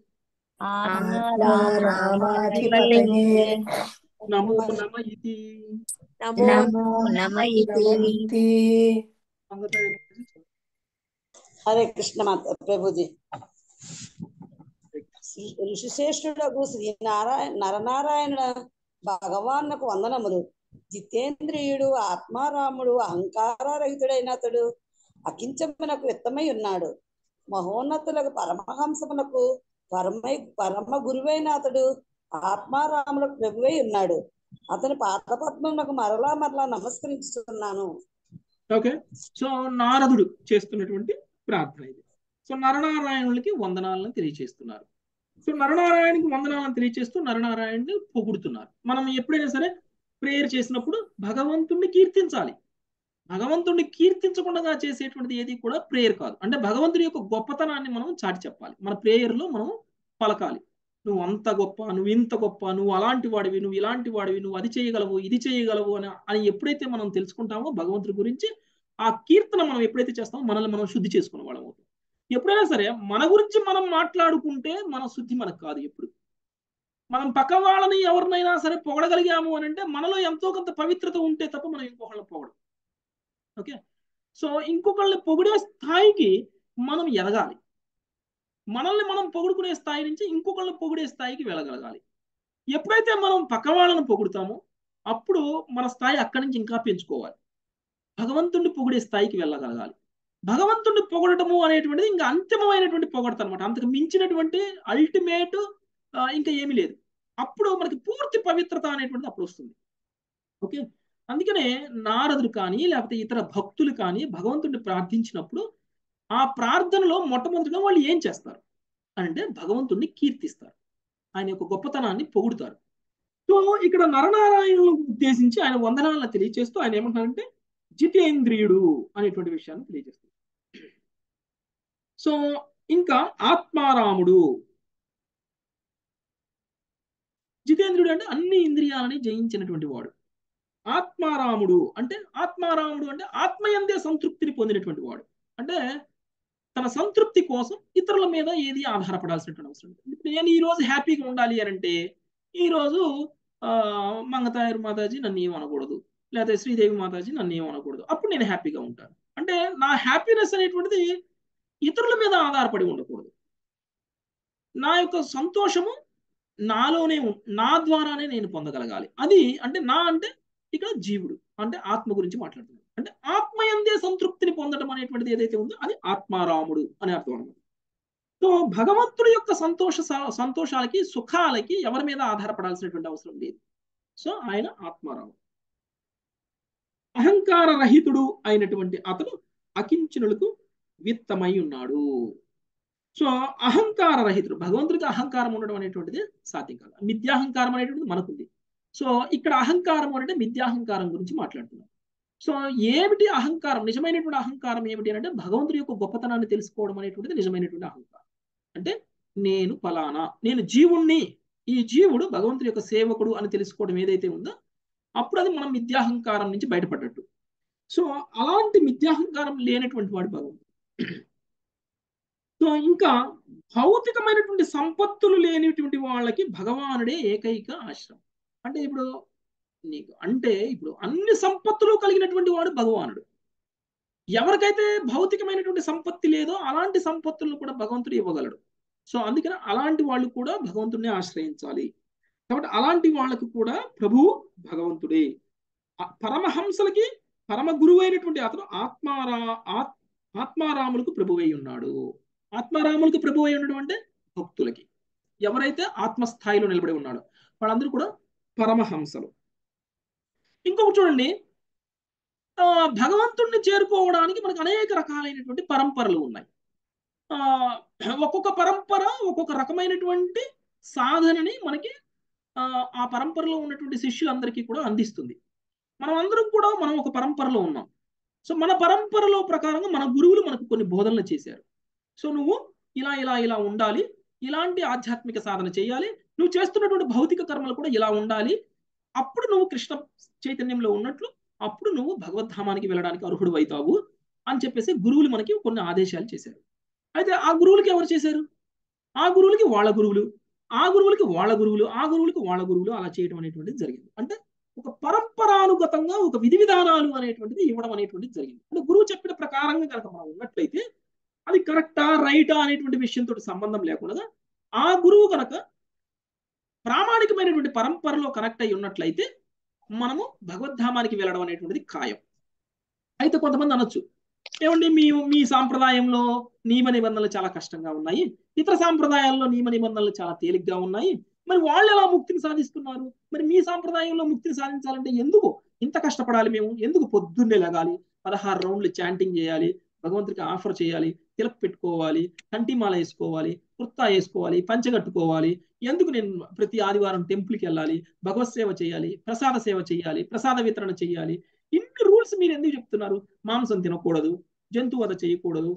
ఆత్మారామాధిపతయే
నమో నమ ఇతి.
నమో నమ ఇతి.
హరే కృష్ణ మాత ప్రభుజీ. ఋషిశ్రేష్ఠుడకు శ్రీ నరనారాయణ భగవానుకు వందనములు. జితేంద్రియుడు, ఆత్మారాముడు, అహంకారరహితుడైన అతడు అకించమునకు వ్యక్తమై ఉన్నాడు. మహోన్నతులకు పరమహంసమునకు పరమ గురువైన అతడు ఆత్మారాములకు ప్రభువై ఉన్నాడు. అతని పాదపద్మమునకు మరలా నమస్కరించుతున్నాను.
ఓకే, సో నారదుడు చేస్తున్నటువంటి ప్రార్థన ఇది. సో నరనారాయణులకి వందనాలను తెలియజేస్తున్నారు. సో నరనారాయణకి వందనాలను తెలియజేస్తూ నరనారాయణని పొగుడుతున్నారు. మనం ఎప్పుడైనా సరే ప్రేయర్ చేసినప్పుడు భగవంతుణ్ణి కీర్తించాలి. భగవంతుణ్ణి కీర్తించకుండా చేసేటువంటిది ఏది కూడా ప్రేయర్ కాదు. అంటే భగవంతుడి యొక్క గొప్పతనాన్ని మనం చాటి చెప్పాలి. మన ప్రేయర్లో మనం పలకాలి. నువ్వు అంత గొప్ప, నువ్వు ఇంత గొప్ప, నువ్వు అలాంటి వాడివి, నువ్వు ఇలాంటి వాడివి, నువ్వు అది చేయగలవు, ఇది చేయగలవు అని ఎప్పుడైతే మనం తెలుసుకుంటామో భగవంతుడి గురించి, ఆ కీర్తన మనం ఎప్పుడైతే చేస్తామో మనల్ని మనం శుద్ధి చేసుకునే వాళ్ళం అవుతాం. ఎప్పుడైనా సరే మన గురించి మనం మాట్లాడుకుంటే మన శుద్ధి మనకు కాదు. ఎప్పుడు మనం పక్క వాళ్ళని ఎవరినైనా సరే పొగడగలిగాము అని అంటే మనలో ఎంతో కొంత పవిత్రత ఉంటే తప్ప మనం ఇంకొకళ్ళని పొగడం. ఓకే, సో ఇంకొకళ్ళని పొగిడే స్థాయికి మనం ఎదగాలి. మనల్ని మనం పొగుడుకునే స్థాయి నుంచి ఇంకొకళ్ళని పొగిడే స్థాయికి వెళ్ళగలగాలి. ఎప్పుడైతే మనం పక్క వాళ్ళని పొగుడుతామో అప్పుడు మన స్థాయి అక్కడి నుంచి ఇంకా పెంచుకోవాలి. భగవంతుడిని పొగిడే స్థాయికి వెళ్ళగలగాలి. భగవంతుడిని పొగడటము అనేటువంటిది ఇంకా అంతిమమైనటువంటి పొగడత అనమాట. అంతకు మించినటువంటి అల్టిమేట్ ఇంకా ఏమీ లేదు. అప్పుడు మనకి పూర్తి పవిత్రత అనేటువంటిది అప్పుడు వస్తుంది. ఓకే, అందుకనే నారదుడు కానీ లేకపోతే ఇతర భక్తులు కానీ భగవంతుడిని ప్రార్థించినప్పుడు ఆ ప్రార్థనలో మొట్టమొదటిగా వాళ్ళు ఏం చేస్తారు అంటే భగవంతుడిని కీర్తిస్తారు, ఆయన యొక్క గొప్పతనాన్ని పొగుడుతారు. సో ఇక్కడ నరనారాయణులను ఉద్దేశించి ఆయన వందనాలను తెలియజేస్తూ ఆయన ఏమంటారంటే జితేంద్రియుడు అనేటువంటి విషయాన్ని తెలియజేస్తారు. సో ఇంకా ఆత్మారాముడు. జితేంద్రుడు అంటే అన్ని ఇంద్రియాలని జయించినటువంటి వాడు. ఆత్మారాముడు అంటే ఆత్మయందే సంతృప్తిని పొందినటువంటి వాడు. అంటే తన సంతృప్తి కోసం ఇతరుల మీద ఏది ఆధారపడాల్సినటువంటి అవసరం లేదు. నేను ఈ రోజు హ్యాపీగా ఉండాలి అని అంటే ఈరోజు మంగతాయర్ మాతాజీ నన్ను ఏమనకూడదు, లేకపోతే శ్రీదేవి మాతాజీ నన్ను ఏమనకూడదు, అప్పుడు నేను హ్యాపీగా ఉంటాను. అంటే నా హ్యాపీనెస్ అనేటువంటిది ఇతరుల మీద ఆధారపడి ఉండకూడదు. నా యొక్క సంతోషము నాలోనే నా ద్వారానే నేను పొందగలగాలి. అది అంటే అంటే ఇక్కడ జీవుడు అంటే ఆత్మ గురించి మాట్లాడుతున్నాడు. అంటే ఆత్మయందే సంతృప్తిని పొందడం అనేటువంటిది ఏదైతే ఉందో అది ఆత్మారాముడు అనే అర్థం అన్నమాట. సో భగవంతుడి యొక్క సంతోషాలకి సుఖాలకి ఎవరి మీద ఆధారపడాల్సినటువంటి అవసరం లేదు. సో ఆయన ఆత్మారాముడు. అహంకార రహితుడు అయినటువంటి అతను అకించనులకు విత్తమై ఉన్నాడు. సో అహంకార రహితుడు, భగవంతుడికి అహంకారం ఉండడం అనేటువంటిది సాధ్యం కాదు. మిథ్యాహంకారం అనేటువంటిది మనకుంది. సో ఇక్కడ అహంకారం అంటే మిథ్యాహంకారం గురించి మాట్లాడుతున్నాం. సో ఏమిటి అహంకారం? నిజమైనటువంటి అహంకారం ఏమిటి అంటే భగవంతుడి యొక్క గొప్పతనాన్ని తెలుసుకోవడం అనేటువంటిది నిజమైనటువంటి అహంకారం. అంటే నేను ఫలానా, నేను జీవుణ్ణి, ఈ జీవుడు భగవంతుడి యొక్క సేవకుడు అని తెలుసుకోవడం ఏదైతే ఉందో అప్పుడు అది మనం మిథ్యాహంకారం నుంచి బయటపడ్డట్టు. సో అలాంటి మిథ్యాహంకారం లేనటువంటి వాడు భగవంతుడు. సో ఇంకా భౌతికమైనటువంటి సంపత్తులు లేనిటువంటి వాళ్ళకి భగవానుడే ఏకైక ఆశ్రమం. అంటే ఇప్పుడు అన్ని సంపత్తులు కలిగినటువంటి వాడు భగవానుడు. ఎవరికైతే భౌతికమైనటువంటి సంపత్తి లేదో అలాంటి సంపత్తులను కూడా భగవంతుడు ఇవ్వగలడు. సో అందుకని అలాంటి వాళ్ళు కూడా భగవంతుడిని ఆశ్రయించాలి. కాబట్టి అలాంటి వాళ్ళకు కూడా ప్రభువు భగవంతుడే. పరమహంసలకి పరమ గురువు అయినటువంటి అతను ఆత్మారాములకు ప్రభువై ఉన్నాడు. ఆత్మారాములకు ప్రభు అయి ఉండడం అంటే భక్తులకి. ఎవరైతే ఆత్మస్థాయిలో నిలబడి ఉన్నాడో వాళ్ళందరూ కూడా పరమహంసలు. ఇంకొకటి చూడండి, భగవంతుణ్ణి చేరుకోవడానికి మనకు అనేక రకాలైనటువంటి పరంపరలు ఉన్నాయి. ఒక్కొక్క పరంపర ఒక్కొక్క రకమైనటువంటి సాధనని మనకి ఆ పరంపరలో ఉన్నటువంటి శిష్యులందరికీ కూడా అందిస్తుంది. మనం అందరం కూడా మనం ఒక పరంపరలో ఉన్నాం. సో మన పరంపరలో ప్రకారంగా మన గురువులు మనకు కొన్ని బోధనలు చేశారు. సో నువ్వు ఇలా ఇలా ఇలా ఉండాలి, ఇలాంటి ఆధ్యాత్మిక సాధన చేయాలి, నువ్వు చేస్తున్నటువంటి భౌతిక కర్మలు కూడా ఇలా ఉండాలి, అప్పుడు నువ్వు కృష్ణ చైతన్యంలో ఉన్నట్లు అప్పుడు నువ్వు భగవద్ధామానికి వెళ్ళడానికి అర్హుడు అవుతావు అని చెప్పేసి గురువులు మనకి కొన్ని ఆదేశాలు చేశారు. అయితే ఆ గురువులకి ఎవరు చేశారు? ఆ గురువులకి వాళ్ళ గురువులు, ఆ గురువులకి వాళ్ళ గురువులు, ఆ గురువులకి వాళ్ళ గురువులు అలా చేయడం అనేటువంటిది జరిగింది. అంటే ఒక పరంపరానుగతంగా ఒక విధి విధానాలు అనేటువంటిది ఇవ్వడం అనేటువంటిది జరిగింది. అంటే గురువు చెప్పిన ప్రకారంగా కనుక మనం ఉన్నట్లయితే అది కరెక్టా రైటా అనేటువంటి విషయంతో సంబంధం లేకుండా ఆ గురువు కనుక ప్రామాణికమైనటువంటి పరంపరలో కనెక్ట్ అయి ఉన్నట్లయితే మనము భగవద్ధామానికి వెళ్ళడం అనేటువంటిది ఖాయం. అయితే కొంతమంది అనొచ్చు, ఏమండి మీ సాంప్రదాయంలో నియమ నిబంధనలు చాలా కష్టంగా ఉన్నాయి, ఇతర సాంప్రదాయాల్లో నియమ నిబంధనలు చాలా తేలిగ్గా ఉన్నాయి, మరి వాళ్ళు ఎలా ముక్తిని సాధిస్తున్నారు? మరి మీ సాంప్రదాయంలో ముక్తిని సాధించాలంటే ఎందుకు ఇంత కష్టపడాలి? మేము ఎందుకు పొద్దున్నే లగాలి, 16 రౌండ్లు చాంటింగ్ చేయాలి, భగవంతుడికి ఆఫర్ చేయాలి, తిలక్ పెట్టుకోవాలి, కంటిమాల వేసుకోవాలి, కుర్తా వేసుకోవాలి, పంచగట్టుకోవాలి, ఎందుకు నేను ప్రతి ఆదివారం టెంపుల్కి వెళ్ళాలి, భగవత్ సేవ చేయాలి, ప్రసాద సేవ చేయాలి, ప్రసాద వితరణ చేయాలి, ఇన్ని రూల్స్ మీరు ఎందుకు చెప్తున్నారు? మాంసం తినకూడదు, జంతువధ చేయకూడదు,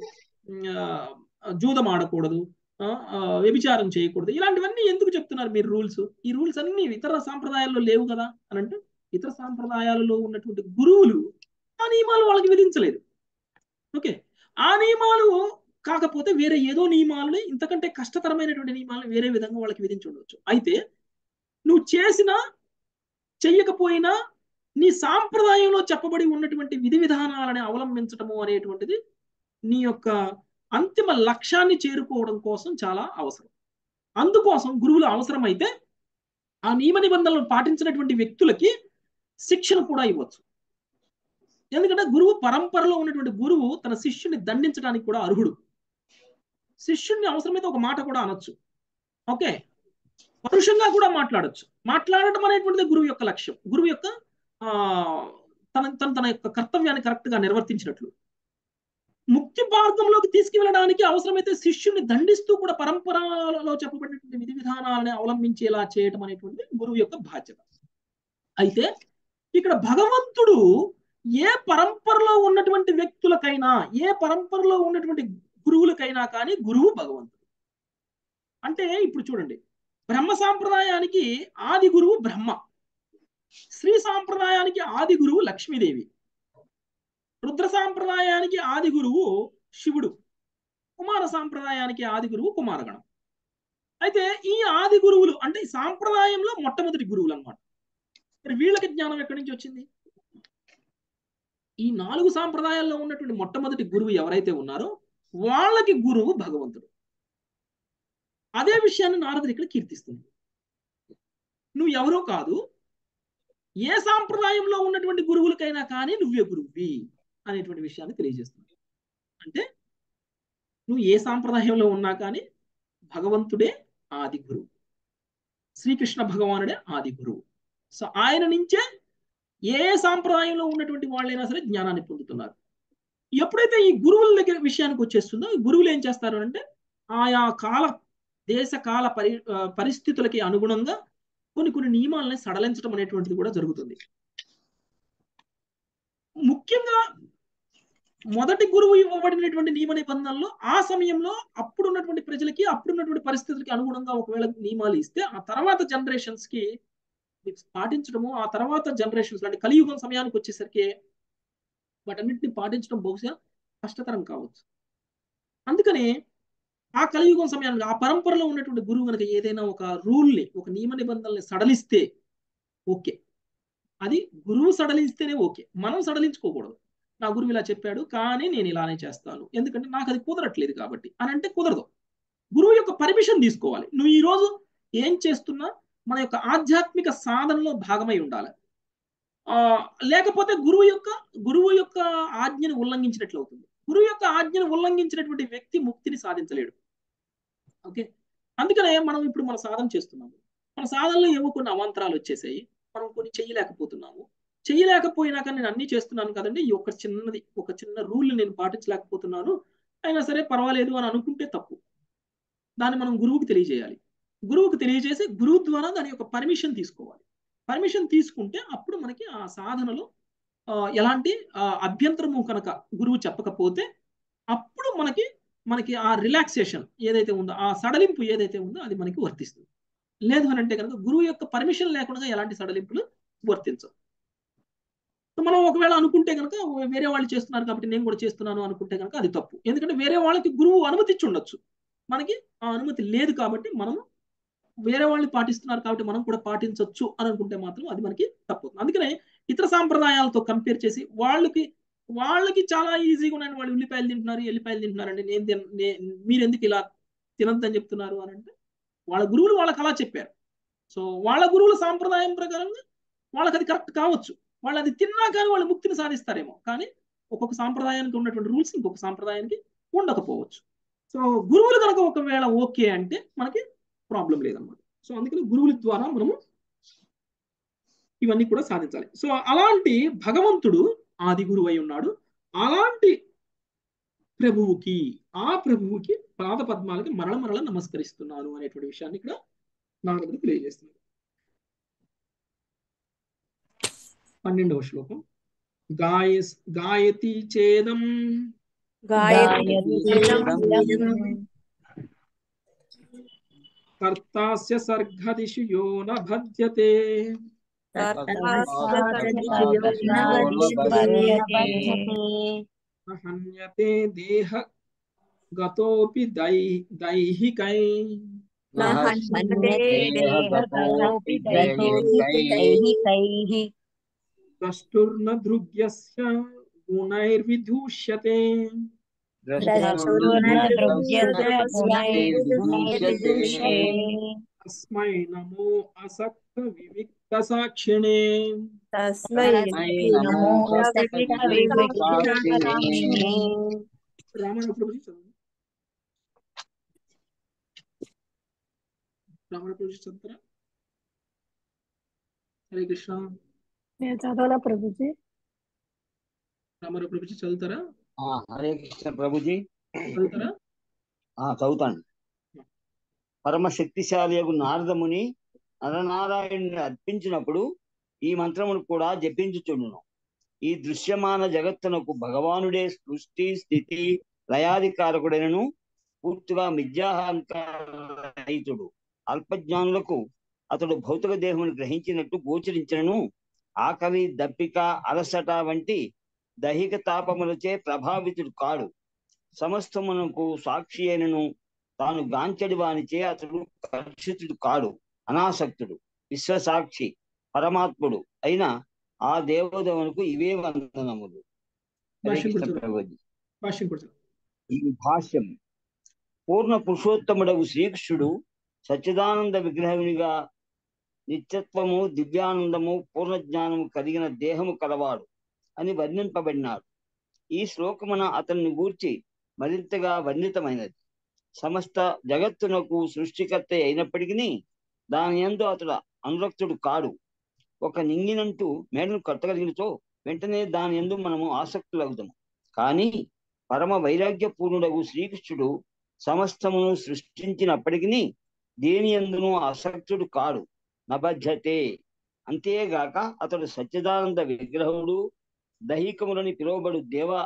జూదం ఆడకూడదు, వ్యభిచారం చేయకూడదు, ఇలాంటివన్నీ ఎందుకు చెప్తున్నారు మీరు రూల్స్? ఈ రూల్స్ అన్ని ఇతర సాంప్రదాయాల్లో లేవు కదా అని అంటే ఇతర సాంప్రదాయాలలో ఉన్నటువంటి గురువులు ఆ నియమాలు వాళ్ళకి విధించలేదు. ఓకే, ఆ నియమాలు కాకపోతే వేరే ఏదో నియమాలని ఇంతకంటే కష్టతరమైనటువంటి నియమాలను వేరే విధంగా వాళ్ళకి విధించి ఉండవచ్చు. అయితే నువ్వు చేసినా చెయ్యకపోయినా నీ సాంప్రదాయంలో చెప్పబడి ఉన్నటువంటి విధి విధానాలని అవలంబించటము అనేటువంటిది నీ యొక్క అంతిమ లక్ష్యాన్ని చేరుకోవడం కోసం చాలా అవసరం. అందుకోసం గురువులు అవసరమైతే ఆ నియమ నిబంధనలను పాటించినటువంటి వ్యక్తులకి శిక్షణ కూడా ఇవ్వచ్చు. ఎందుకంటే గురువు పరంపరలో ఉన్నటువంటి గురువు తన శిష్యుని దండించడానికి కూడా అర్హుడు. శిష్యుడిని అవసరమైతే ఒక మాట కూడా అనొచ్చు, ఓకే, పరుషంగా కూడా మాట్లాడచ్చు. మాట్లాడటం అనేటువంటిది గురువు యొక్క లక్ష్యం, గురువు యొక్క తన యొక్క కర్తవ్యాన్ని కరెక్ట్ గా నిర్వర్తించినట్లు. ముక్తి మార్గంలోకి తీసుకువెళ్ళడానికి అవసరమైతే శిష్యుని దండిస్తూ కూడా పరంపరలో చెప్పబడినటువంటి విధి విధానాలని అవలంబించేలా చేయటం అనేటువంటిది గురువు యొక్క బాధ్యత. అయితే ఇక్కడ భగవంతుడు ఏ పరంపరలో ఉన్నటువంటి వ్యక్తులకైనా, ఏ పరంపరలో ఉన్నటువంటి గురువులకైనా కానీ గురువు భగవంతుడు. అంటే ఇప్పుడు చూడండి, బ్రహ్మ సాంప్రదాయానికి ఆది గురువు బ్రహ్మ, శ్రీ సాంప్రదాయానికి ఆది గురువు లక్ష్మీదేవి, రుద్ర సాంప్రదాయానికి ఆది గురువు శివుడు, కుమార సాంప్రదాయానికి ఆది గురువు కుమారగణం. అయితే ఈ ఆది గురువులు అంటే ఈ సాంప్రదాయంలో మొట్టమొదటి గురువులు అన్నమాట. మరి వీళ్ళకి జ్ఞానం ఎక్కడి నుంచి వచ్చింది? ఈ 4 సాంప్రదాయాల్లో ఉన్నటువంటి మొట్టమొదటి గురువు ఎవరైతే ఉన్నారో వాళ్ళకి గురువు భగవంతుడు. అదే విషయాన్ని నారదుడు ఇక్కడ కీర్తిస్తుంది. నువ్వు ఎవరో కాదు, ఏ సాంప్రదాయంలో ఉన్నటువంటి గురువులకైనా కానీ నువ్వే గురువువి అనేటువంటి విషయాన్ని తెలియజేస్తుంది. అంటే నువ్వు ఏ సాంప్రదాయంలో ఉన్నా కానీ భగవంతుడే ఆది గురువు, శ్రీకృష్ణ భగవానుడే ఆది గురువు. సో ఆయన నుంచే ఏ సాంప్రదాయంలో ఉన్నటువంటి వాళ్ళైనా సరే జ్ఞానాన్ని పొందుతున్నారు. ఎప్పుడైతే ఈ గురువుల దగ్గర విషయానికి వచ్చేస్తుందో ఈ గురువులు ఏం చేస్తారు అంటే ఆయా కాల దేశ కాల పరిస్థితులకి అనుగుణంగా కొన్ని నియమాలని సడలించడం అనేటువంటిది కూడా జరుగుతుంది. ముఖ్యంగా మొదటి గురువు ఇవ్వబడినటువంటి నియమ నిబంధనలు ఆ సమయంలో అప్పుడున్నటువంటి ప్రజలకి అప్పుడున్నటువంటి పరిస్థితులకి అనుగుణంగా ఒకవేళ నియమాలు ఇస్తే ఆ తర్వాత జనరేషన్స్ కి పాటించడము, ఆ తర్వాత జనరేషన్స్ అంటే కలియుగం సమయానికి వచ్చేసరికి వాటన్నిటిని పాటించడం బహుశా కష్టతరం కావచ్చు. అందుకని ఆ కలియుగం సమయానికి ఆ పరంపరలో ఉన్నటువంటి గురువు కనుక ఏదైనా ఒక రూల్ని, ఒక నియమ నిబంధనల్ని సడలిస్తే ఓకే, అది గురువు సడలిస్తేనే ఓకే, మనం సడలించుకోకూడదు. నా గురువు ఇలా చెప్పాడు కానీ నేను ఇలానే చేస్తాను ఎందుకంటే నాకు అది కుదరట్లేదు కాబట్టి అని అంటే కుదరదు. గురువు యొక్క పర్మిషన్ తీసుకోవాలి. నువ్వు ఈరోజు ఏం చేస్తున్నా మన యొక్క ఆధ్యాత్మిక సాధనలో భాగమై ఉండాలి. లేకపోతే గురువు యొక్క ఆజ్ఞను ఉల్లంఘించినట్లు అవుతుంది. గురువు యొక్క ఆజ్ఞను ఉల్లంఘించినటువంటి వ్యక్తి ముక్తిని సాధించలేడు. ఓకే, అందుకనే మనం ఇప్పుడు మన సాధన చేస్తున్నాము. మన సాధనలో ఏవో కొన్ని అవాంతరాలు వచ్చేసాయి, మనం కొన్ని చేయలేకపోతున్నాము. చేయలేకపోయినా కానీ నేను అన్ని చేస్తున్నాను కదండి, ఈ ఒక చిన్న రూల్ నేను పాటించలేకపోతున్నాను, అయినా సరే పర్వాలేదు అని అనుకుంటే తప్పు. దాన్ని మనం గురువుకి తెలియజేయాలి. గురువుకి తెలియజేసి గురువు ద్వారా దాని యొక్క పర్మిషన్ తీసుకోవాలి. పర్మిషన్ తీసుకుంటే అప్పుడు మనకి ఆ సాధనలో ఎలాంటి అభ్యంతరము కనుక గురువు చెప్పకపోతే అప్పుడు మనకి ఆ రిలాక్సేషన్ ఏదైతే ఉందో, ఆ సడలింపు ఏదైతే ఉందో అది మనకి వర్తిస్తుంది. లేదు అని అంటే కనుక గురువు యొక్క పర్మిషన్ లేకుండా ఎలాంటి సడలింపులు వర్తించవు. మనం ఒకవేళ అనుకుంటే కనుక వేరే వాళ్ళు చేస్తున్నారు కాబట్టి నేను కూడా చేస్తున్నాను అనుకుంటే కనుక అది తప్పు. ఎందుకంటే వేరే వాళ్ళకి గురువు అనుమతి ఇచ్చి ఉండొచ్చు, మనకి ఆ అనుమతి లేదు కాబట్టి మనము వేరే వాళ్ళు పాటిస్తున్నారు కాబట్టి మనం కూడా పాటించవచ్చు అని అనుకుంటే మాత్రం అది మనకి తప్పు. అందుకనే ఇతర సాంప్రదాయాలతో కంపేర్ చేసి వాళ్ళకి చాలా ఈజీగా ఉన్నాయి, వాళ్ళు ఎల్లిపాయలు తింటున్నారండి, మీరు ఎందుకు ఇలా తినద్దని చెప్తున్నారు అని అంటే వాళ్ళ గురువులు వాళ్ళకి అలా చెప్పారు. సో వాళ్ళ గురువుల సాంప్రదాయం ప్రకారంగా వాళ్ళకి అది కరెక్ట్ కావచ్చు, వాళ్ళు అది తిన్నా కానీ వాళ్ళు ముక్తిని సాధిస్తారేమో, కానీ ఒక్కొక్క సాంప్రదాయానికి ఉన్నటువంటి రూల్స్ ఇంకొక సాంప్రదాయానికి ఉండకపోవచ్చు. సో గురువులు కనుక ఒకవేళ ఓకే అంటే మనకి ప్రాబ్లం లేదన్నమాట. సో అందుకని గురువుల ద్వారా మనము ఇవన్నీ కూడా సాధించాలి. సో అలాంటి భగవంతుడు ఆది గురువు అయి ఉన్నాడు. అలాంటి ఆ ప్రభువుకి పాద పద్మాలకి మరల నమస్కరిస్తున్నాను అనేటువంటి విషయాన్ని ఇక్కడ నారదుడు తెలియజేస్తున్నారు. 12వ శ్లోకం. గాయతి చేదం కర్తాస్య సర్గదిషు యో న భజ్యతే హన్యతే దేహ గతోపి దైహికై ద్రష్టుర్న దృగ్యస్య గుణైర్విధూష్యతే తస్మై నమో అసక్త వివిక్త సాక్షిణే. రామారావు ప్రభుజీ చదువుతారా? హరే కృష్ణ.
నేను చదవనా ప్రభుజీ?
రామారావు ప్రభుజీ చదువుతారా?
హరే కృష్ణ ప్రభుజీ.
చదువుతారా?
చదువుతాను. పరమ శక్తిశాలియగు నారదముని నరనారాయణుని అర్పించినప్పుడు ఈ మంత్రమును కూడా జపించుచుండును. ఈ దృశ్యమాన జగత్తునకు భగవానుడే సృష్టి స్థితి లయాధికారకుడైనను పూర్తిగా మిథ్యాహంకారహితుడు. అల్పజ్ఞానులకు అతడు భౌతిక దేహమును గ్రహించినట్టు గోచరించినను ఆకలి, దప్పిక, అలసట వంటి దైహిక తాపములచే ప్రభావితుడు కాడు. సమస్తమునకు సాక్షి అయినను తాను గాంచడి వానిచే అతడు కలుషితుడు కాడు. అనాసక్తుడు, విశ్వసాక్షి, పరమాత్ముడు అయిన ఆ దేవదేవునికి ఇవే వందనములు. ఈ భాష్యం. పూర్ణ పురుషోత్తముడగు శ్రీకృష్ణుడు సచ్చిదానంద విగ్రహమునిగా నిత్యత్వము, దివ్యానందము, పూర్ణ జ్ఞానము కలిగిన దేహము కలవాడు అని వర్ణింపబడినాడు. ఈ శ్లోకమున అతన్ని గూర్చి మరింతగా వర్ణితమైనది. సమస్త జగత్తునకు సృష్టికర్త అయినప్పటికీ దాని యందు అతడు అనురక్తుడు కాడు. ఒక నింగినంటూ మేడను కట్టగలిగినతో వెంటనే దాని యందు మనము ఆసక్తులవుతాము. కానీ పరమ వైరాగ్యపూర్ణుడగు శ్రీకృష్ణుడు సమస్తమును సృష్టించినప్పటికీ దేని యందును ఆసక్తుడు కాడు. నబధ్యతే. అంతేగాక అతడు సచ్చిదానంద విగ్రహుడు, దైహికములని పిలువబడు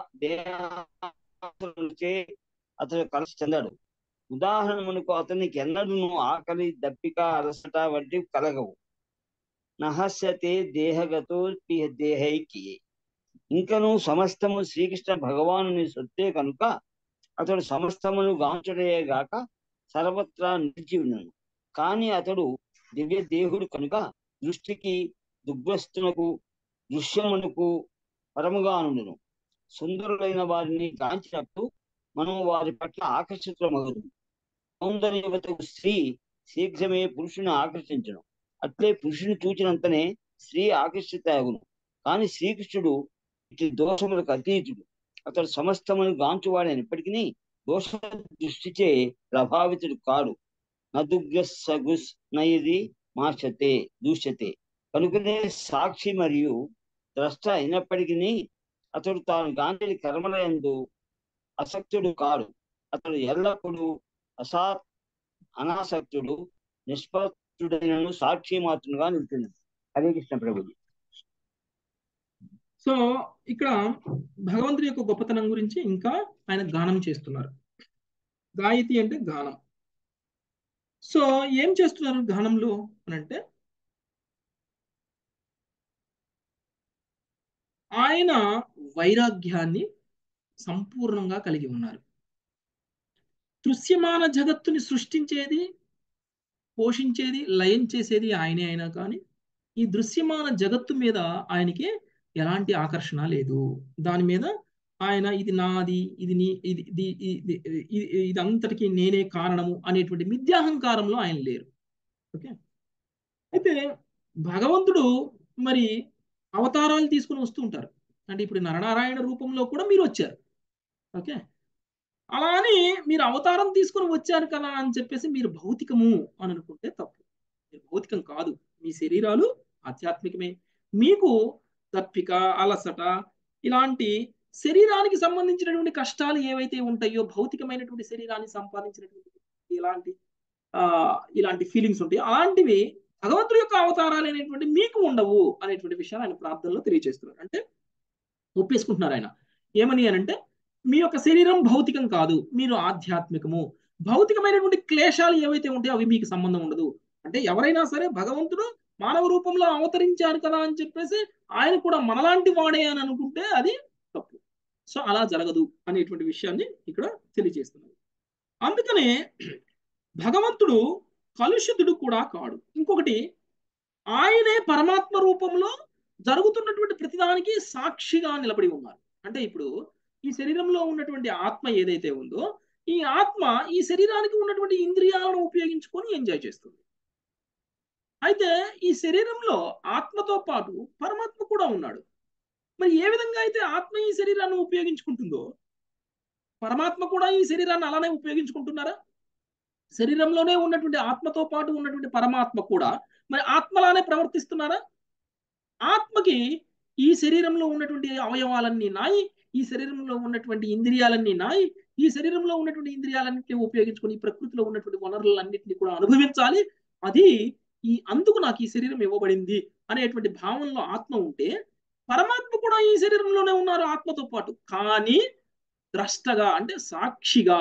దేవచే అతడు కలిసి చెందాడు. ఉదాహరణకు అతనికి ఎన్నడూను ఆకలి, దప్పిక, అలసట వంటివి కలగవు. నహస్యతే దేహగతో దేహైకి. ఇంకను సమస్తము శ్రీకృష్ణ భగవానుని సొత్తే కనుక అతడు సమస్తమును గాంచుడయే గాక సర్వత్రా నిలిచి ఉన్నాను. కానీ అతడు దివ్య దేహుడు కనుక దృష్టికి, దుగ్రస్తునకు, దృశ్యమునకు పరముగా నుండును. సుందరులైన వారిని గాంచినప్పుడు మనం వారి పట్ల ఆకర్షితులమగుదు. సౌందర్యవతకు స్త్రీ శీఘ్రమే పురుషుని ఆకర్షించను. అట్లే పురుషుని చూచినంతనే స్త్రీ ఆకర్షిత అగును. కానీ శ్రీకృష్ణుడు ఇటు దోషములకు అతీతుడు. అతడు సమస్తమును గాంచువాడైనప్పటికీ దోష దృష్టిచే ప్రభావితుడు కాడు. నదుగ్యసగుస్ నయది మార్చతే దూషతే. కనుకనే సాక్షి మరియు ద్రష్ట అయినప్పటికీ అతడు తాను గాంచిన కర్మలందు అసక్తుడు కాడు. అతడు ఎల్లప్పుడూ అనాసక్తుడు, నిష్పత్తుడైనను సాక్షి మాత్రంగా నిలుచున్నాడు. హరే కృష్ణ ప్రభుజీ.
సో ఇక్కడ భగవంతుడి యొక్క గొప్పతనం గురించి ఇంకా ఆయన గానం చేస్తున్నారు. గాయతి అంటే గానం. సో ఏం చేస్తున్నారు గానంలో అని అంటే, ఆయన వైరాగ్యాన్ని సంపూర్ణంగా కలిగి ఉన్నారు. దృశ్యమాన జగత్తుని సృష్టించేది, పోషించేది, లయం చేసేది ఆయనే అయినా కానీ ఈ దృశ్యమాన జగత్తు మీద ఆయనకి ఎలాంటి ఆకర్షణ లేదు. దాని మీద ఆయన ఇది నాది, ఇది నీ, ఇది అంతటికి నేనే కారణము అనేటువంటి మిథ్యాహంకారంలో ఆయన లేరు. ఓకే. అయితే భగవంతుడు మరి అవతారాలు తీసుకుని వస్తూ ఉంటారు. అంటే ఇప్పుడు నరనారాయణ రూపంలో కూడా మీరు వచ్చారు. ఓకే. అలా అని మీరు అవతారం తీసుకుని వచ్చారు కదా అని చెప్పేసి మీరు భౌతికము అని అనుకుంటే తప్పు. మీరు భౌతికం కాదు. మీ శరీరాలు ఆధ్యాత్మికమే. మీకు దప్పిక, అలసట, ఇలాంటి శరీరానికి సంబంధించినటువంటి కష్టాలు ఏవైతే ఉంటాయో, భౌతికమైనటువంటి శరీరాన్ని సంపాదించినటువంటి ఇలాంటి ఫీలింగ్స్ ఉంటాయి, అలాంటివి భగవంతుడి యొక్క అవతారాలు అనేటువంటి మీకు ఉండవు అనేటువంటి విషయాన్ని ఆయన ప్రార్థనలో తెలియజేస్తున్నారు. అంటే ఒప్పేసుకుంటున్నారు ఆయన. ఏమని అనంటే, మీ యొక్క శరీరం భౌతికం కాదు, మీరు ఆధ్యాత్మికము. భౌతికమైనటువంటి క్లేశాలు ఏవైతే ఉంటాయో అవి మీకు సంబంధం ఉండదు. అంటే ఎవరైనా సరే భగవంతుడు మానవ రూపంలో అవతరించారు కదా అని చెప్పేసి ఆయన కూడా మనలాంటి వాడే అని అనుకుంటే అది తప్పు. సో అలా జరగదు అనేటువంటి విషయాన్ని ఇక్కడ తెలియజేస్తున్నారు. అందుకనే భగవంతుడు కలుషితుడు కూడా కాడు. ఇంకొకటి, ఆయనే పరమాత్మ రూపంలో జరుగుతున్నటువంటి ప్రతిదానికి సాక్షిగా నిలబడి ఉన్నారు. అంటే ఇప్పుడు ఈ శరీరంలో ఉన్నటువంటి ఆత్మ ఏదైతే ఉందో, ఈ ఆత్మ ఈ శరీరానికి ఉన్నటువంటి ఇంద్రియాలను ఉపయోగించుకొని ఎంజాయ్ చేస్తుంది. అయితే ఈ శరీరంలో ఆత్మతో పాటు పరమాత్మ కూడా ఉన్నాడు. మరి ఏ విధంగా అయితే ఆత్మ ఈ శరీరాన్ని ఉపయోగించుకుంటుందో, పరమాత్మ కూడా ఈ శరీరాన్ని అలానే ఉపయోగించుకుంటున్నారా? శరీరంలోనే ఉన్నటువంటి ఆత్మతో పాటు ఉన్నటువంటి పరమాత్మ కూడా మరి ఆత్మలానే ప్రవర్తిస్తున్నారా? ఆత్మకి ఈ శరీరంలో ఉన్నటువంటి అవయవాలన్నీ నాయి, ఈ శరీరంలో ఉన్నటువంటి ఇంద్రియాలన్నీ నాయి, ఈ శరీరంలో ఉన్నటువంటి ఇంద్రియాలన్నింటినీ ఉపయోగించుకొని ప్రకృతిలో ఉన్నటువంటి వనరులన్నింటినీ కూడా అనుభవించాలి. అది అందుకు నాకు ఈ శరీరం ఇవ్వబడింది అనేటువంటి భావనలో ఆత్మ ఉంటే, పరమాత్మ కూడా ఈ శరీరంలోనే ఉన్నారు ఆత్మతో పాటు. కానీ ద్రష్టగా అంటే సాక్షిగా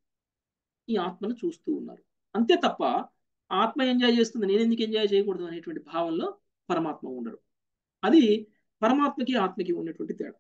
ఈ ఆత్మను చూస్తూ ఉన్నారు. అంతే తప్ప ఆత్మ ఎంజాయ్ చేస్తుంది, నేను ఎందుకు ఎంజాయ్ చేయకూడదు అనేటువంటి భావనలో పరమాత్మ ఉండరు. అది పరమాత్మకి ఆత్మకి ఉన్నటువంటి తేడా.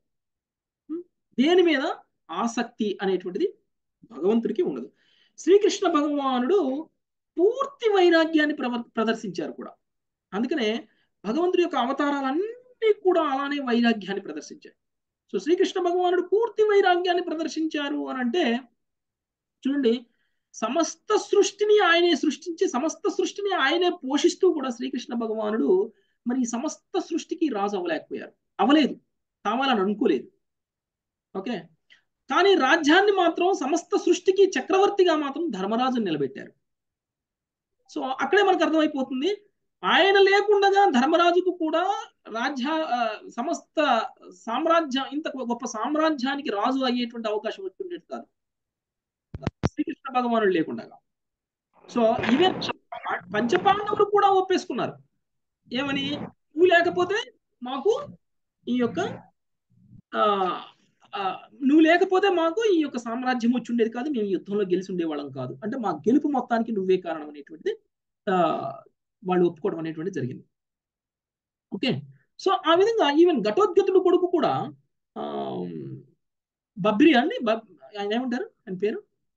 దేని మీద ఆసక్తి అనేటువంటిది భగవంతుడికి ఉండదు. శ్రీకృష్ణ భగవానుడు పూర్తి వైరాగ్యాన్ని ప్రదర్శించారు కూడా. అందుకనే భగవంతుడి యొక్క అవతారాలన్నీ కూడా అలానే వైరాగ్యాన్ని ప్రదర్శించాయి. సో శ్రీకృష్ణ భగవానుడు పూర్తి వైరాగ్యాన్ని ప్రదర్శించారు అని అంటే, చూడండి, సమస్త సృష్టిని ఆయనే సృష్టించి సమస్త సృష్టిని ఆయనే పోషిస్తూ కూడా శ్రీకృష్ణ భగవానుడు మరి సమస్త సృష్టికి రాజు అవలేదు, కావాలని అనుకోలేదు. ఓకే. కానీ రాజ్యాన్ని మాత్రం సమస్త సృష్టికి చక్రవర్తిగా మాత్రం ధర్మరాజుని నిలబెట్టారు. సో అక్కడే మనకు అర్థమైపోతుంది, ఆయన లేకుండా ధర్మరాజుకు కూడా సమస్త సామ్రాజ్యం, ఇంత గొప్ప సామ్రాజ్యానికి రాజు అయ్యేటువంటి అవకాశం వచ్చిండేది కాదు శ్రీకృష్ణ భగవానుడు లేకుండా. సో ఇవే పంచపాండవులు కూడా ఒప్పేసుకున్నారు. ఏమని? నువ్వు లేకపోతే మాకు ఈ యొక్క సామ్రాజ్యం వచ్చి ఉండేది కాదు, మేము యుద్ధంలో గెలిచి ఉండేవాళ్ళం కాదు. అంటే మా గెలుపు మొత్తానికి నువ్వే కారణం అనేటువంటిది వాళ్ళు ఒప్పుకోవడం అనేటువంటిది జరిగింది. ఓకే. సో ఆ విధంగా ఈవెన్ ఘటోద్గతుడు కొడుకు కూడా బబ్రి అండి, ఆయన ఏమంటారు ఆయన పేరు?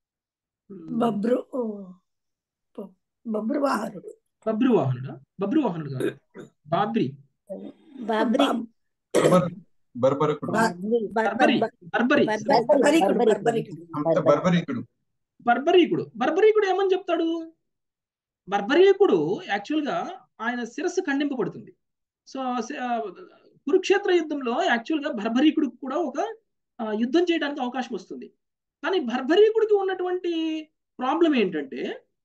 బబ్రువాహనుడు కాదు, బర్బరీకుడు ఏమని చెప్తాడు? బర్బరీకుడు యాక్చువల్ గా ఆయన శిరస్సు ఖండింపబడుతుంది. సో కురుక్షేత్ర యుద్ధంలో యాక్చువల్ గా బర్బరీకుడు కూడా ఒక యుద్ధం చేయడానికి అవకాశం వస్తుంది. కానీ బర్బరీకుడికి ఉన్నటువంటి ప్రాబ్లం ఏంటంటే,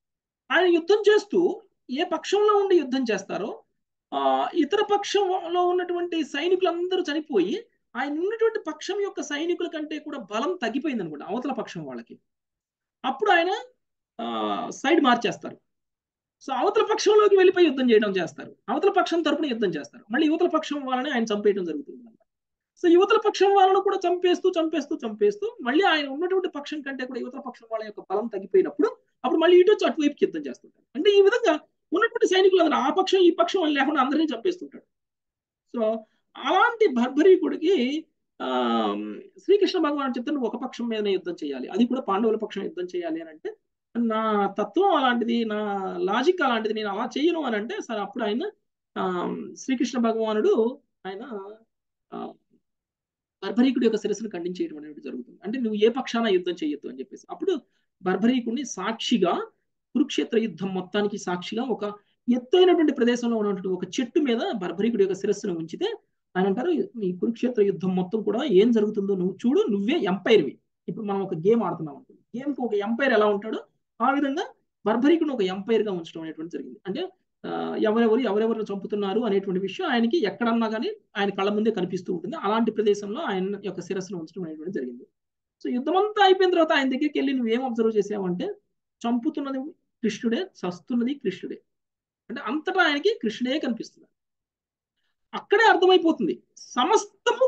ఆయన యుద్ధం చేస్తూ ఏ పక్షంలో ఉండి యుద్ధం చేస్తారో ఇతర పక్షంలో ఉన్నటువంటి సైనికులందరూ చనిపోయి ఆయన ఉన్నటువంటి పక్షం యొక్క సైనికుల కంటే కూడా బలం తగ్గిపోయింది అనుకోండి అవతల పక్షం వాళ్ళకి. అప్పుడు ఆయన సైడ్ మార్చేస్తారు. సో అవతల పక్షంలోకి వెళ్ళిపోయి యుద్ధం చేయడం చేస్తారు, అవతల పక్షం తరపున యుద్ధం చేస్తారు, మళ్ళీ యువతల పక్షం వాళ్ళని ఆయన చంపేయడం జరుగుతుంది అన్నమాట. సో యువతల పక్షం వాళ్ళను కూడా చంపేస్తూ మళ్ళీ ఆయన ఉన్నటువంటి పక్షం కంటే కూడా యువతల పక్షం వాళ్ళ యొక్క బలం తగ్గిపోయినప్పుడు అప్పుడు మళ్ళీ ఇటు వచ్చి అటువైపు యుద్ధం చేస్తుంటారు. అంటే ఈ విధంగా ఉన్నటువంటి సైనికులు అందరూ ఆ పక్షం ఈ పక్షం అని లేకుండా అందరినీ చంపేస్తుంటాడు. సో అలాంటి బర్బరీకుడికి శ్రీకృష్ణ భగవాన్ చెప్తాను ఒక పక్షం మీదనే యుద్ధం చేయాలి, అది కూడా పాండవుల పక్షం యుద్ధం చేయాలి అని అంటే నా తత్వం అలాంటిది, నా లాజిక్ అలాంటిది, నేను అలా చేయను అని అంటే సరే అప్పుడు ఆయన శ్రీకృష్ణ భగవానుడు ఆయన బర్బరీకుడి యొక్క శిరస్సును ఖండించేయడం అనేది జరుగుతుంది. అంటే నువ్వు ఏ పక్షాన యుద్ధం చేయొద్దు అని చెప్పేసి అప్పుడు బర్బరీకుడిని సాక్షిగా కురుక్షేత్ర యుద్ధం మొత్తానికి సాక్షిగా ఒక ఎత్తైనటువంటి ప్రదేశంలో ఉన్నటువంటి ఒక చెట్టు మీద బర్బరీకుడి యొక్క శిరస్సును ఉంచితే ఆయన అంటారు ఈ కురుక్షేత్ర యుద్ధం మొత్తం కూడా ఏం జరుగుతుందో నువ్వు చూడు, నువ్వే ఎంపైర్వి. ఇప్పుడు మనం ఒక గేమ్ ఆడుతున్నాం అనుకోండి, గేమ్కి ఒక ఎంపైర్ ఎలా ఉంటాడో ఆ విధంగా బర్బరీకుడిని ఒక ఎంపైర్ గా ఉంచడం అనేటువంటి జరిగింది. అంటే ఎవరెవరు చంపుతున్నారు అనేటువంటి విషయం ఆయనకి ఎక్కడన్నా కానీ ఆయన కళ్ళ ముందే కనిపిస్తూ ఉంటుంది. అలాంటి ప్రదేశంలో ఆయన యొక్క శిరస్సును ఉంచడం అనేటువంటి జరిగింది. సో యుద్ధం అంతా అయిపోయిన తర్వాత ఆయన దగ్గరికి వెళ్ళి నువ్వేం అబ్జర్వ్ చేసావంటే చంపుతున్నది కృష్ణుడే, చస్తున్నది కృష్ణుడే, అంటే అంతటా ఆయనకి కృష్ణుడే కనిపిస్తుంది. అక్కడే అర్థమైపోతుంది సమస్తము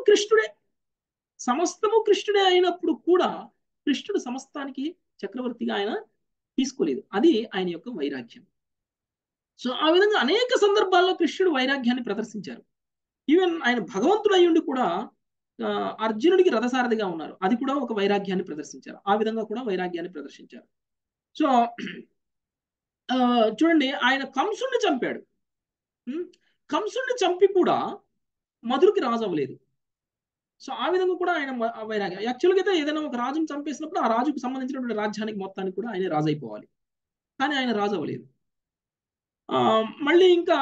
కృష్ణుడే అయినప్పుడు కూడా కృష్ణుడు సమస్తానికి చక్రవర్తిగా ఆయన తీసుకోలేదు. అది ఆయన యొక్క వైరాగ్యం. సో ఆ విధంగా అనేక సందర్భాల్లో కృష్ణుడు వైరాగ్యాన్ని ప్రదర్శించారు. ఈవెన్ ఆయన భగవంతుడు అయ్యుండి కూడా అర్జునుడికి రథసారథిగా ఉన్నారు, అది కూడా ఒక వైరాగ్యాన్ని ప్రదర్శించారు. ఆ విధంగా కూడా వైరాగ్యాన్ని ప్రదర్శించారు. సో చూడండి ఆయన కంసుడిని చంపాడు, కంసుడిని చంపి కూడా మధురకి రాజు అవ్వలేదు. సో ఆ విధంగా కూడా ఆయన వైరాగ్యం. యాక్చువల్గా అయితే ఏదైనా ఒక రాజుని చంపేసినప్పుడు ఆ రాజుకు సంబంధించినటువంటి రాజ్యానికి మొత్తానికి కూడా ఆయన రాజు అయిపోవాలి, కానీ ఆయన రాజు అవ్వలేదు. మళ్ళీ ఇంకా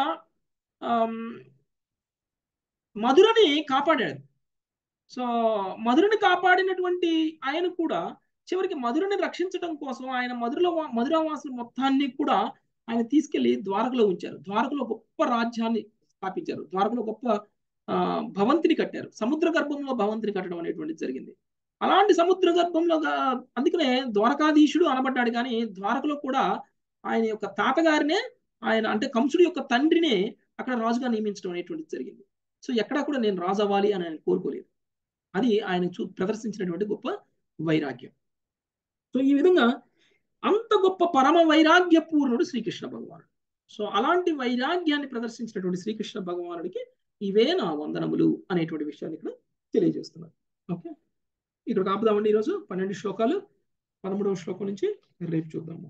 మధురని కాపాడాడు. సో మధురని కాపాడినటువంటి ఆయన కూడా చివరికి మధురని రక్షించడం కోసం ఆయన మధురావాసుల మొత్తాన్ని కూడా ఆయన తీసుకెళ్లి ద్వారకలో ఉంచారు. ద్వారకలో గొప్ప రాజ్యాన్ని స్థాపించారు, ద్వారకలో గొప్ప భవంతిని కట్టారు, సముద్ర గర్భంలో భవంతిని కట్టడం అనేటువంటిది జరిగింది. అలాంటి సముద్ర గర్భంలో అందుకనే ద్వారకాధీశుడు అనబడ్డాడు. కానీ ద్వారకలో కూడా ఆయన యొక్క తాతగారినే ఆయన అంటే కంసుడి యొక్క తండ్రినే అక్కడ రాజుగా నియమించడం అనేటువంటిది జరిగింది. సో ఎక్కడా కూడా నేను రాజు అవ్వాలి అని ఆయన కోరుకోలేదు. అది ఆయన ప్రదర్శించినటువంటి గొప్ప వైరాగ్యం. సో ఈ విధంగా అంత గొప్ప పరమ వైరాగ్య పూర్ణుడు శ్రీకృష్ణ భగవానుడు. సో అలాంటి వైరాగ్యాన్ని ప్రదర్శించినటువంటి శ్రీకృష్ణ భగవానుడికి ఇవే నా వందనములు అనేటువంటి విషయాన్ని ఇక్కడ తెలియజేస్తున్నారు. ఓకే, ఇక్కడ ఆపుదామండి ఈరోజు 12 శ్లోకాలు. 13వ శ్లోకం నుంచి రేపు చూద్దాము.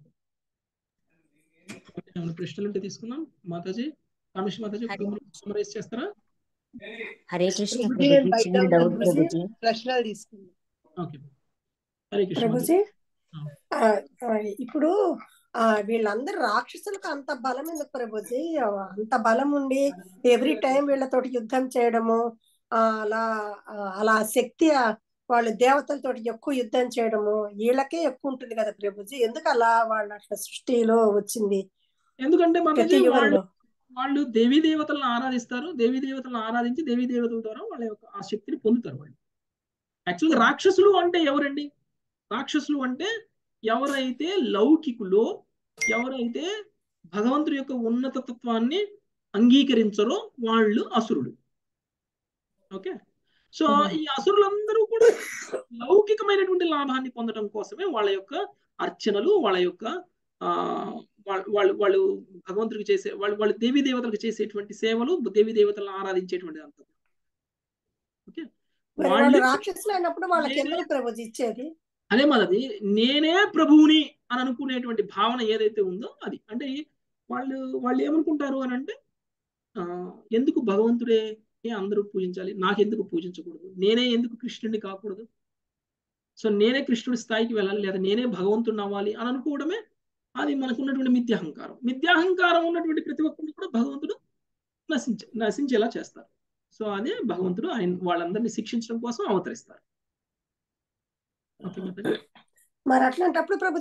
ఏమైనా ప్రశ్నలు ఉంటే తీసుకుందాం. మాతాజీ, కామేశ్వరి మాతాజీ సమరైజ్ చేస్తారా?
హరే కృష్ణ ప్రభుజీ, చిన్న డౌట్ ప్రభుజీ.
ప్రశ్నలు తీసుకుందాం.
ఓకే, హరే కృష్ణ
ప్రభుజీ. ఇప్పుడు వీళ్ళందరూ రాక్షసులకు అంత బలం ఎందుకు ప్రభుజీ? అంత బలం ఉండి ఎవ్రీ టైం వీళ్ళతోటి యుద్ధం చేయడము, అలా శక్తి వాళ్ళు దేవతలతో ఎక్కువ యుద్ధం చేయడము వీళ్ళకే ఎక్కువ ఉంటుంది కదా ప్రభుజీ. ఎందుకు అలా వాళ్ళు అట్లా సృష్టిలో వచ్చింది?
ఎందుకంటే వాళ్ళు దేవీ దేవతలను ఆరాధిస్తారు, దేవీ దేవతలను ఆరాధించి దేవీ దేవతల ద్వారా వాళ్ళ యొక్క ఆ శక్తిని పొందుతారు వాళ్ళు. యాక్చువల్గా రాక్షసులు అంటే ఎవరండి? రాక్షసులు అంటే ఎవరైతే లౌకికులో, ఎవరైతే భగవంతుడి యొక్క ఉన్నత తత్వాన్ని అంగీకరించరో వాళ్ళు అసురుడు. ఓకే, సో ఈ అసురులందరూ కూడా లౌకికమైనటువంటి లాభాన్ని పొందడం కోసమే వాళ్ళ యొక్క అర్చనలు, వాళ్ళ యొక్క వాళ్ళు భగవంతుడికి చేసే వాళ్ళు దేవీ దేవతలకు చేసేటువంటి సేవలు, దేవీ దేవతలను ఆరాధించేటువంటి అంత. ఓకే,
రాక్షసులు అయినప్పుడు వాళ్ళకి ఎందుకు ప్రభుజీ ఇచ్చేది?
అదే మనది నేనే ప్రభువుని అని అనుకునేటువంటి భావన ఏదైతే ఉందో అది. అంటే వాళ్ళు ఏమనుకుంటారు అని అంటే ఎందుకు భగవంతుడే అందరూ పూజించాలి, నాకెందుకు పూజించకూడదు, నేనే ఎందుకు కృష్ణుడిని కాకూడదు, సో నేనే కృష్ణుడి స్థాయికి వెళ్ళాలి లేదా నేనే భగవంతుడిని అవ్వాలి అని అనుకోవడమే అది మనకు ఉన్నటువంటి మిథ్యాహంకారం. మిథ్యాహంకారం ఉన్నటువంటి ప్రతి ఒక్కరిని కూడా భగవంతుడు నశించేలా చేస్తారు. సో అదే భగవంతుడు ఆయన వాళ్ళందరినీ శిక్షించడం కోసం అవతరిస్తారు.
మరి అట్లాంటప్పుడు ప్రభు